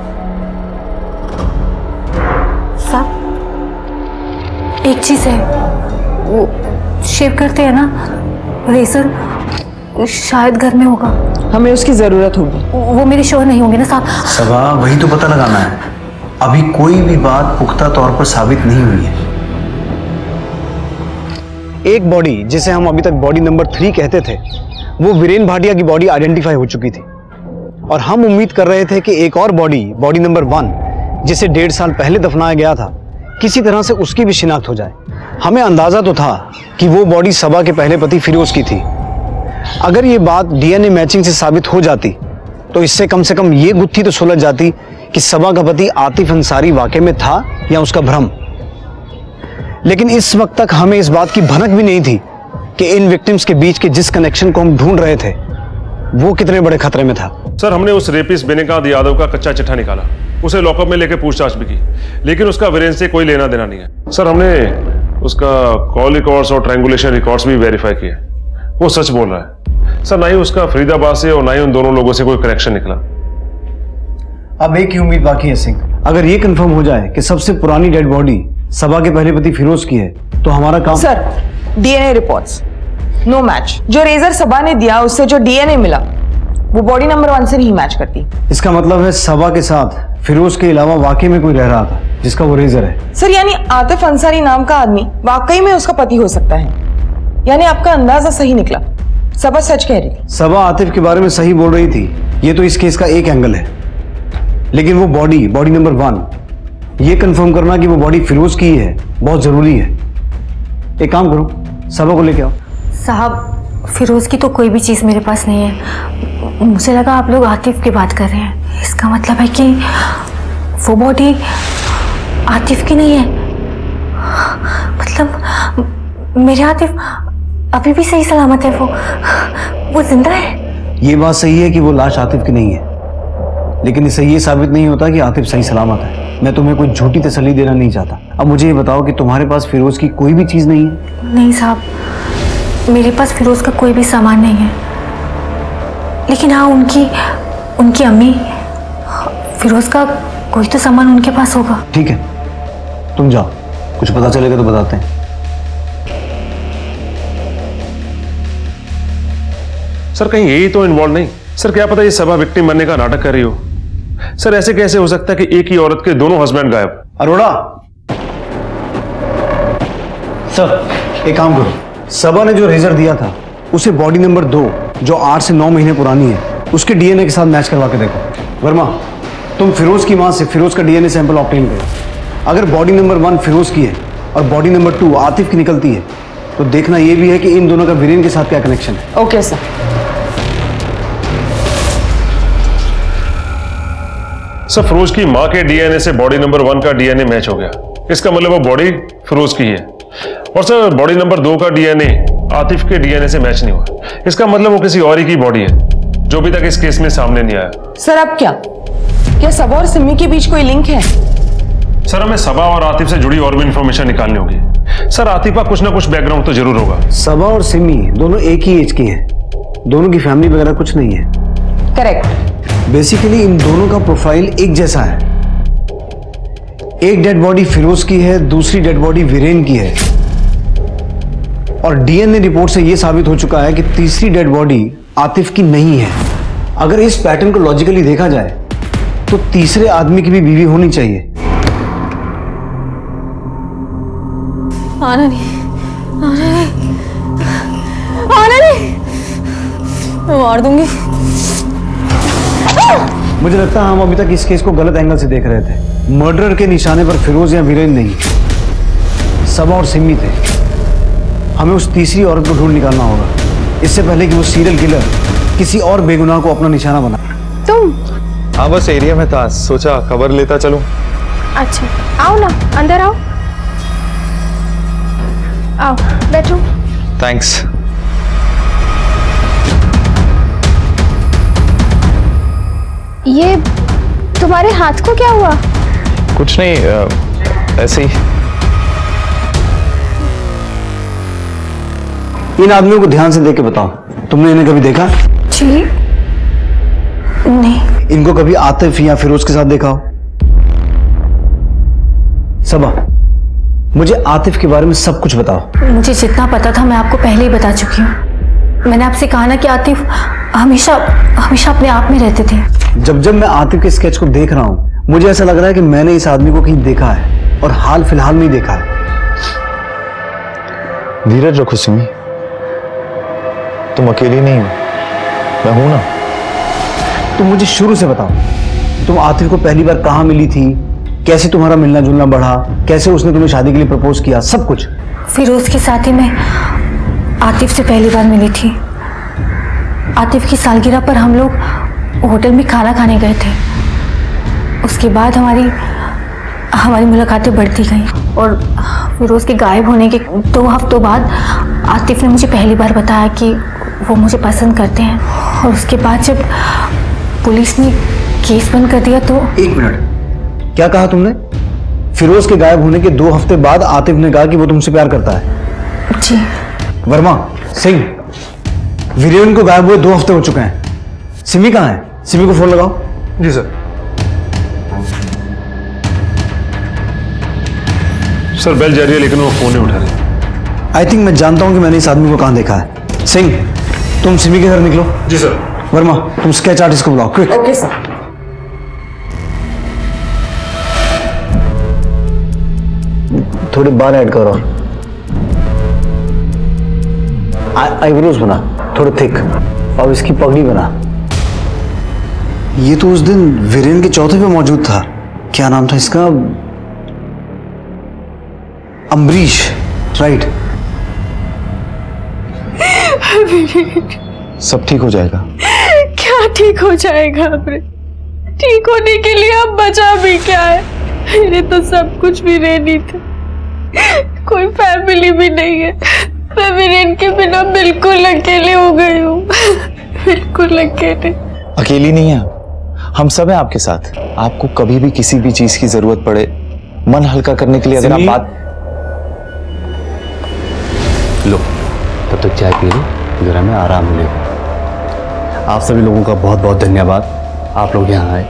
साहब एक चीज है, वो शेव करते हैं ना, रेजर शायद घर में होगा। हमें उसकी जरूरत होगी। वो मेरे शोर नहीं होंगे ना साहब? सबा वही तो पता लगाना है। अभी कोई भी बात पुख्ता तौर पर साबित नहीं हुई है। एक बॉडी जिसे हम अभी तक बॉडी नंबर 3 कहते थे, वो वीरेन भाटिया की बॉडी आइडेंटिफाई हो चुकी थी और हम उम्मीद कर रहे थे कि एक और बॉडी, बॉडी नंबर 1, जिसे 1.5 साल पहले दफनाया गया था, किसी तरह से उसकी भी शिनाख्त हो जाए। हमें अंदाजा तो था कि वो बॉडी सबा के पहले पति फिरोज की थी। अगर ये बात डीएनए मैचिंग से साबित हो जाती तो इससे कम से कम ये गुत्थी तो सुलझ जाती कि सबा का पति आतिफ अंसारी वाकई में था या उसका भ्रम। लेकिन इस वक्त तक हमें इस बात की भनक भी नहीं थी कि इन विक्टिम्स के बीच के जिस कनेक्शन को हम ढूंढ रहे थे वो कितने बड़े खतरे में था। सर, हमने उस रेपिस्ट बेनिकांत यादव का कच्चा चिट्ठा निकाला, उसे लॉकअप में लेकर पूछताछ भी की, लेकिन उसका वीरेन से कोई लेना देना नहीं है। सर, हमने उसका कॉल रिकॉर्ड्स और ट्रायंगुलेशन रिकॉर्ड्स भी वेरीफाई किए, वो सच बोल रहा है। सर, ना ही उसका फरीदाबाद से और ना ही उन दोनों लोगों से कोई कनेक्शन निकला। अब एक ही उम्मीद बाकी है सिंह, अगर ये कंफर्म हो जाए कि सबसे पुरानी डेड बॉडी सबा के पहले पति फिरोज की है तो हमारा काम। Sir, DNA reports no match. जो रेजर सबा ने दिया उससे जो डीएनए मिला वो बॉडी नंबर 1 से नहीं मैच करती। इसका मतलब है सबा के साथ फिरोज के अलावा वाकई में कोई रह रहा था जिसका वो रेजर है। सर, यानी आतिफ अंसारी नाम का आदमी वाकई में उसका पति हो सकता है। यानी आपका अंदाजा सही निकला, सबा सच कह रही थी। सबा आतिफ के बारे में सही बोल रही थी, ये तो इस केस का एक एंगल है। लेकिन वो बॉडी, बॉडी नंबर 1, ये कंफर्म करना कि वो बॉडी फिरोज की ही है बहुत जरूरी है। एक काम करो, सबा को लेके आओ। साहब, फिरोज की तो कोई भी चीज मेरे पास नहीं है। मुझे लगा आप लोग आतिफ की बात कर रहे हैं। इसका मतलब है कि वो बॉडी आतिफ की नहीं है। मतलब मेरे आतिफ अभी भी सही सलामत है, वो जिंदा है। ये बात सही है कि वो लाश आतिफ की नहीं है, लेकिन इससे ये साबित नहीं होता कि आतिफ सही सलामत है। मैं तुम्हें कोई झूठी तसल्ली देना नहीं चाहता। अब मुझे ये बताओ कि तुम्हारे पास फिरोज की कोई भी चीज नहीं है? नहीं साहब, मेरे पास फिरोज का कोई भी सामान नहीं है। लेकिन हाँ, उनकी अम्मी, फिरोज का कोई तो सामान उनके पास होगा। ठीक है, तुम जाओ, कुछ पता चलेगा तो बताते हैं। सर, कहीं यही तो इन्वॉल्व नहीं? सर, क्या पता ये सबा विक्टिम बनने का नाटक कर रही हो। सर, ऐसे कैसे हो सकता है कि एक ही औरत के दोनों हस्बैंड गायब? अरोड़ा, सर एक काम करो, सबा ने जो रेजर दिया था उसे बॉडी नंबर 2 जो 8 से 9 महीने पुरानी है उसके डीएनए के साथ मैच करवा के देखो। वर्मा, तुम फिरोज की मां से फिरोज का डीएनए सैंपल ऑब्टेन करो। अगर बॉडी नंबर 1 फिरोज की है और बॉडी नंबर 2 आतिफ की निकलती है तो देखना यह भी है कि इन दोनों का वीरेन के साथ क्या कनेक्शन है। Okay sir. सर, फिरोज की मां के डीएनए से बॉडी नंबर 1 का डीएनए मैच हो गया। इसका मतलब वो बॉडी फिरोज की है। और सर, बॉडी नंबर 2 का डीएनए आतिफ के डीएनए से मैच नहीं हुआ। इसका मतलब वो किसी और ही की बॉडी है जो अभी तक इस केस में सामने नहीं आया। सर अब क्या सबा और सिमी के बीच कोई लिंक है? सर, हमें सबा और आतिफ से जुड़ी और भी इंफॉर्मेशन निकालनी होगी। सर, आतिफ का कुछ ना कुछ बैकग्राउंड तो जरूर होगा। सबा और सिमी दोनों एक ही एज की हैं। दोनों की फैमिली वगैरह कुछ नहीं है। करेक्ट। बेसिकली इन दोनों का प्रोफाइल एक जैसा है। एक डेड बॉडी फिरोज की है, दूसरी डेड बॉडी वीरेन की है। और डीएनए रिपोर्ट से यह साबित हो चुका है कि तीसरी डेड बॉडी आतिफ की नहीं है। अगर इस पैटर्न को लॉजिकली देखा जाए तो तीसरे आदमी की भी बीवी होनी चाहिए। आना नहीं, आना नहीं, आना नहीं, मैं मार दूंगी। मुझे लगता है हम अभी तक इस केस को गलत एंगल से देख रहे थे। मर्डर के निशाने पर फिरोज या वीरेन नहीं, सबा और सिमी थे। हमें उस तीसरी औरत को ढूंढ निकालना होगा इससे पहले कि वो सीरियल किलर किसी और बेगुनाह को अपना निशाना बनाए। तुम? हाँ, बस एरिया में था, सोचा खबर लेता चलूं। अच्छा, आओ ना, अंदर आओ, आओ बैठो। थैंक्स। ये तुम्हारे हाथ को क्या हुआ? कुछ नहीं, ऐसे ही। इन आदमियों को ध्यान से देख के बताओ, तुमने इन्हें कभी देखा? जी नहीं। इनको कभी आतिफ या फिरोज के साथ देखा हो? सबा, मुझे आतिफ के बारे में सब कुछ बताओ। मुझे जितना पता था मैं आपको पहले ही बता चुकी हूँ। मैंने आपसे कहा ना कि आतिफ हमेशा हमेशा अपने आप में रहते थे। जब मैं आतिफ के स्केच को देख रहा हूँ मुझे ऐसा लग रहा है कि मैंने इस आदमी को कहीं देखा है और हाल फिलहाल में देखा है। धीरज रखो सिमी, तुम अकेली नहीं हो, मैं हूं ना। तुम मुझे शुरू से बताओ, तुम आतिफ को पहली बार कहां मिली थी, कैसे तुम्हारा मिलना जुलना बढ़ा, कैसे उसने तुम्हें शादी के लिए प्रपोज किया, सब कुछ। फिरोज के साथ ही मैं आतिफ से पहली बार मिली थी। आतिफ की सालगिरह पर हम लोग होटल में खाना खाने गए थे। उसके बाद हमारी मुलाकातें बढ़ती गई और फिरोज के गायब होने के 2 हफ्तों बाद आतिफ ने मुझे पहली बार बताया कि वो मुझे पसंद करते हैं। और उसके बाद जब पुलिस ने केस बंद कर दिया तो। 1 मिनट, क्या कहा तुमने? फिरोज के गायब होने के 2 हफ्ते बाद आतिफ ने कहा कि वो तुमसे प्यार करता है? जी। वर्मा सिंह, वीरेन को गायब हुए 2 हफ्ते हो चुके हैं। सिमी कहाँ है? सिमी को फोन लगाओ। जी सर। सर, बेल जा रही है लेकिन वो फोन नहीं उठा रहे। आई थिंक मैं जानता हूं कि मैंने इस आदमी को कहां देखा है। सिंह, तुम सिमी के घर निकलो। जी सर। वर्मा, तुम स्केच आर्टिस्ट को बुलाओ, क्विक। Okay sir. थोड़े बाल ऐड करो, आईब्रोज बना थोड़े थिक, और इसकी पगड़ी बना। ये तो उस दिन वीरेन के चौथे पे मौजूद था। क्या नाम था इसका? अम्बरीश, राइट। सब ठीक हो जाएगा। क्या ठीक हो जाएगा? अपने ठीक होने के लिए अब बचा भी क्या है? मेरे तो सब कुछ वीरेन ही थे, कोई फैमिली भी नहीं है। मैं वीरेन के बिना बिल्कुल अकेले हो गई हूँ, बिल्कुल अकेले। अकेली नहीं है, हम सब हैं आपके साथ। आपको कभी भी किसी भी चीज की जरूरत पड़े, मन हल्का करने के लिए अगर आप बात लो, तब तक चाय पी लो, जरा हमें आराम मिलेगा। आप सभी लोगों का बहुत बहुत धन्यवाद, आप लोग यहाँ आए।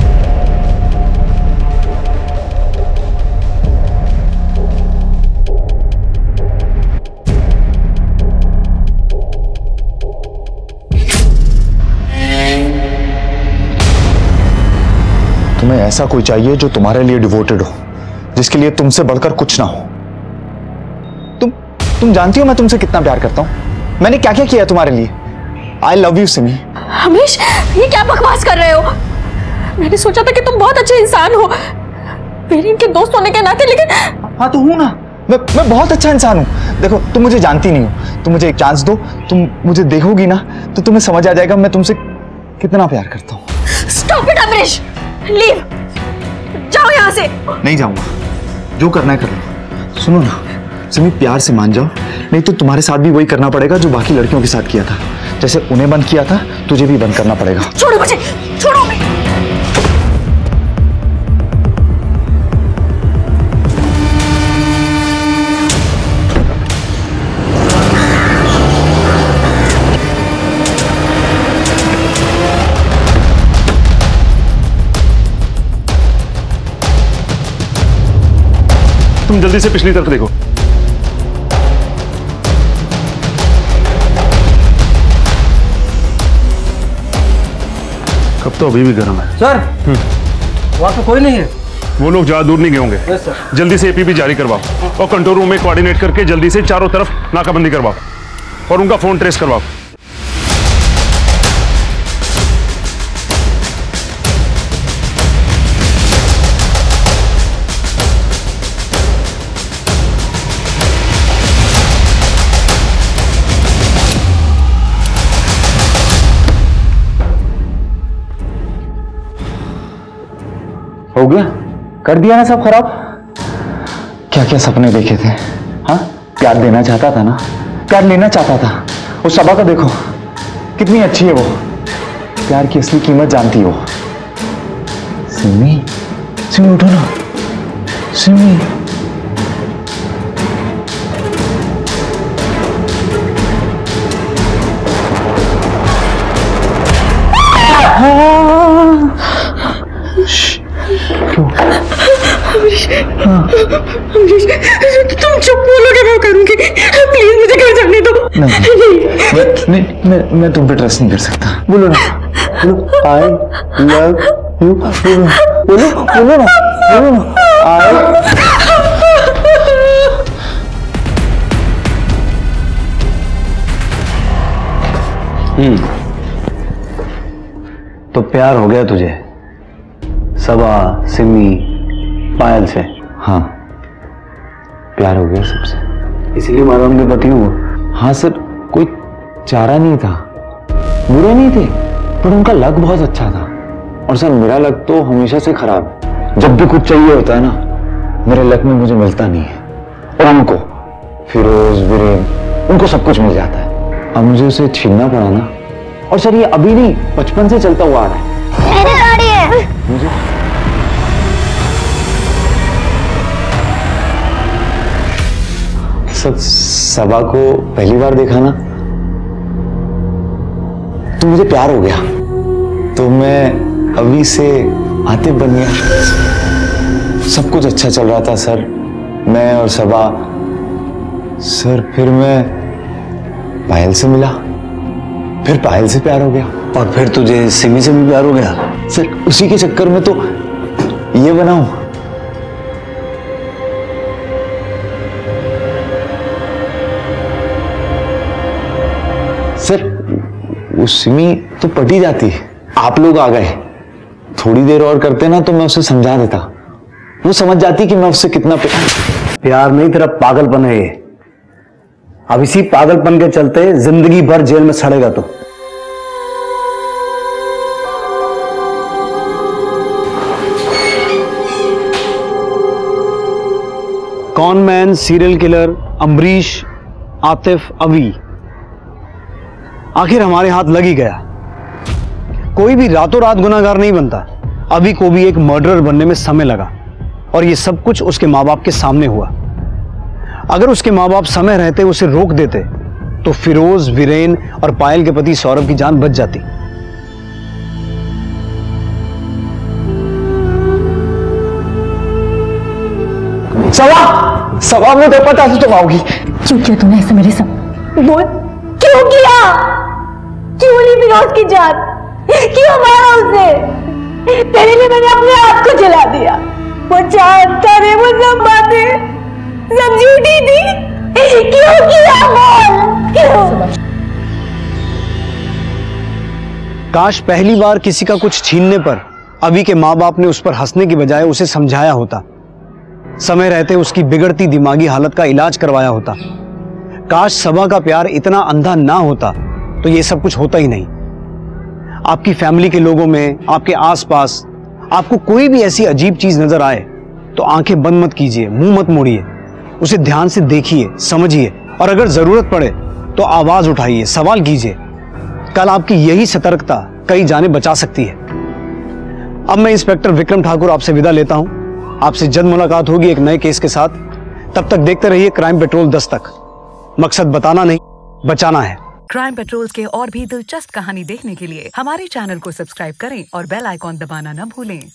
तुम्हें ऐसा कोई चाहिए जो तुम्हारे लिए डिवोटेड हो, जिसके लिए तुमसे बढ़कर कुछ ना हो। तुम जानती हो मैं तुमसे कितना प्यार करता हूँ। मैंने क्या क्या किया तुम्हारे लिए। I love you Simi. Hamesh, ये क्या बकवास कर रहे हो? मैंने सोचा था कि तुम बहुत अच्छे इंसान हो, मेरे इनके दोस्त होने के नाते, लेकिन हाँ तो हूँ ना, मैं बहुत अच्छा इंसान हूँ। देखो तुम मुझे जानती नहीं हो, तुम मुझे एक चांस दो, तुम मुझे देखोगी ना तो तुम्हें समझ आ जाएगा मैं तुमसे कितना प्यार करता हूँ। स्टॉप इट अमरीश, लीव, जाओ यहाँ से। नहीं जाऊंगा, जो करना है कर लो। सुनो ना सिमी, प्यार से मान जाओ, नहीं तो तुम्हारे साथ भी वही करना पड़ेगा जो बाकी लड़कियों के साथ किया था। जैसे उन्हें बंद किया था तुझे भी बंद करना पड़ेगा। छोड़ो मुझे, छोड़ो। तुम जल्दी से पिछली तरफ देखो। कब तो अभी भी गर्म है सर। वहाँ तो कोई नहीं है। वो लोग ज्यादा दूर नहीं गए होंगे। Yes sir. जल्दी से एपीपी जारी करवाओ और कंट्रोल रूम में कोऑर्डिनेट करके जल्दी से चारों तरफ नाकाबंदी करवाओ और उनका फोन ट्रेस करवाओ। हो गया, कर दिया ना सब खराब। क्या क्या सपने देखे थे। हाँ, प्यार देना चाहता था ना, प्यार लेना चाहता था। उस सबा का देखो कितनी अच्छी है वो, प्यार की असली कीमत जानती है वो। सिमी, सिमी उठो ना, सिमी। अमरीश, तुम चुप बोलोगे मैं करूंगी, प्लीज मुझे घर जाने दो। नहीं, मैं तुम पे ट्रस्ट नहीं कर सकता। बोलो ना, बोलो आई लव यू, बोलो ना, तो प्यार हो गया तुझे सबा, सिमी, पायल से? हाँ, प्यार हो गया सबसे, इसलिए मारा उनके पति हुआ? हाँ सर, कोई चारा नहीं था, बुरे नहीं थे, पर उनका लक बहुत अच्छा था। और सर मेरा लक तो हमेशा से खराब है। जब भी कुछ चाहिए होता है ना, मेरे लक में मुझे मिलता नहीं है। और उनको, फिरोज, वीरेन, उनको सब कुछ मिल जाता है। अब मुझे उसे छीनना पड़ा ना। और सर ये अभी नहीं, बचपन से चलता हुआ आ रहा है। मेरी गाड़ी है। मुझे सबा को पहली बार देखा ना तो मुझे प्यार हो गया, तो मैं अभी से आतिफ बन गया। सब कुछ अच्छा चल रहा था सर, मैं और सबा। सर फिर मैं पायल से मिला, फिर पायल से प्यार हो गया, और फिर तुझे सिमी से भी प्यार हो गया? सर उसी के चक्कर में तो ये बनाऊं। सर वो सिमी तो पटी जाती, आप लोग आ गए, थोड़ी देर और करते ना तो मैं उसे समझा देता, वो समझ जाती कि मैं उससे कितना प्यार नहीं, तेरा पागलपन है ये। अब इसी पागलपन के चलते जिंदगी भर जेल में सड़ेगा तो। Con man, serial killer, Amrish, Atif, Avi, आखिर हमारे हाथ लग ही गया। कोई भी रातों रात गुनाहगार नहीं बनता। अभी को भी एक मर्डरर बनने में समय लगा, और ये सब कुछ उसके माँ बाप के सामने हुआ। अगर उसके माँ बाप समय रहते उसे रोक देते तो फिरोज, वीरेन और पायल के पति सौरभ की जान बच जाती। सवा मुझे पता था तुम आओगी। क्यों किया तूने ऐसा मेरे साथ? बोल, क्यों किया? क्यों ली फिरोज की जान? क्यों मारा उसे? तेरे लिए मैंने अपने आप को जला दिया। वो जानता रे, वो सब बातें सब झूठी थी। क्यों किया बोल, क्यों? काश पहली बार किसी का कुछ छीनने पर अभी के माँ बाप ने उस पर हंसने की बजाय उसे समझाया होता, समय रहते उसकी बिगड़ती दिमागी हालत का इलाज करवाया होता। काश सबा का प्यार इतना अंधा ना होता तो ये सब कुछ होता ही नहीं। आपकी फैमिली के लोगों में, आपके आसपास आपको कोई भी ऐसी अजीब चीज नजर आए तो आंखें बंद मत कीजिए, मुंह मत मोड़िए, उसे ध्यान से देखिए, समझिए और अगर जरूरत पड़े तो आवाज उठाइए, सवाल कीजिए। कल आपकी यही सतर्कता कई जाने बचा सकती है। अब मैं इंस्पेक्टर विक्रम ठाकुर आपसे विदा लेता हूं। आपसे जल्द मुलाकात होगी एक नए केस के साथ। तब तक देखते रहिए क्राइम पेट्रोल 10 तक। मकसद बताना नहीं, बचाना है। क्राइम पेट्रोल के और भी दिलचस्प कहानी देखने के लिए हमारे चैनल को सब्सक्राइब करें और बेल आइकॉन दबाना न भूलें।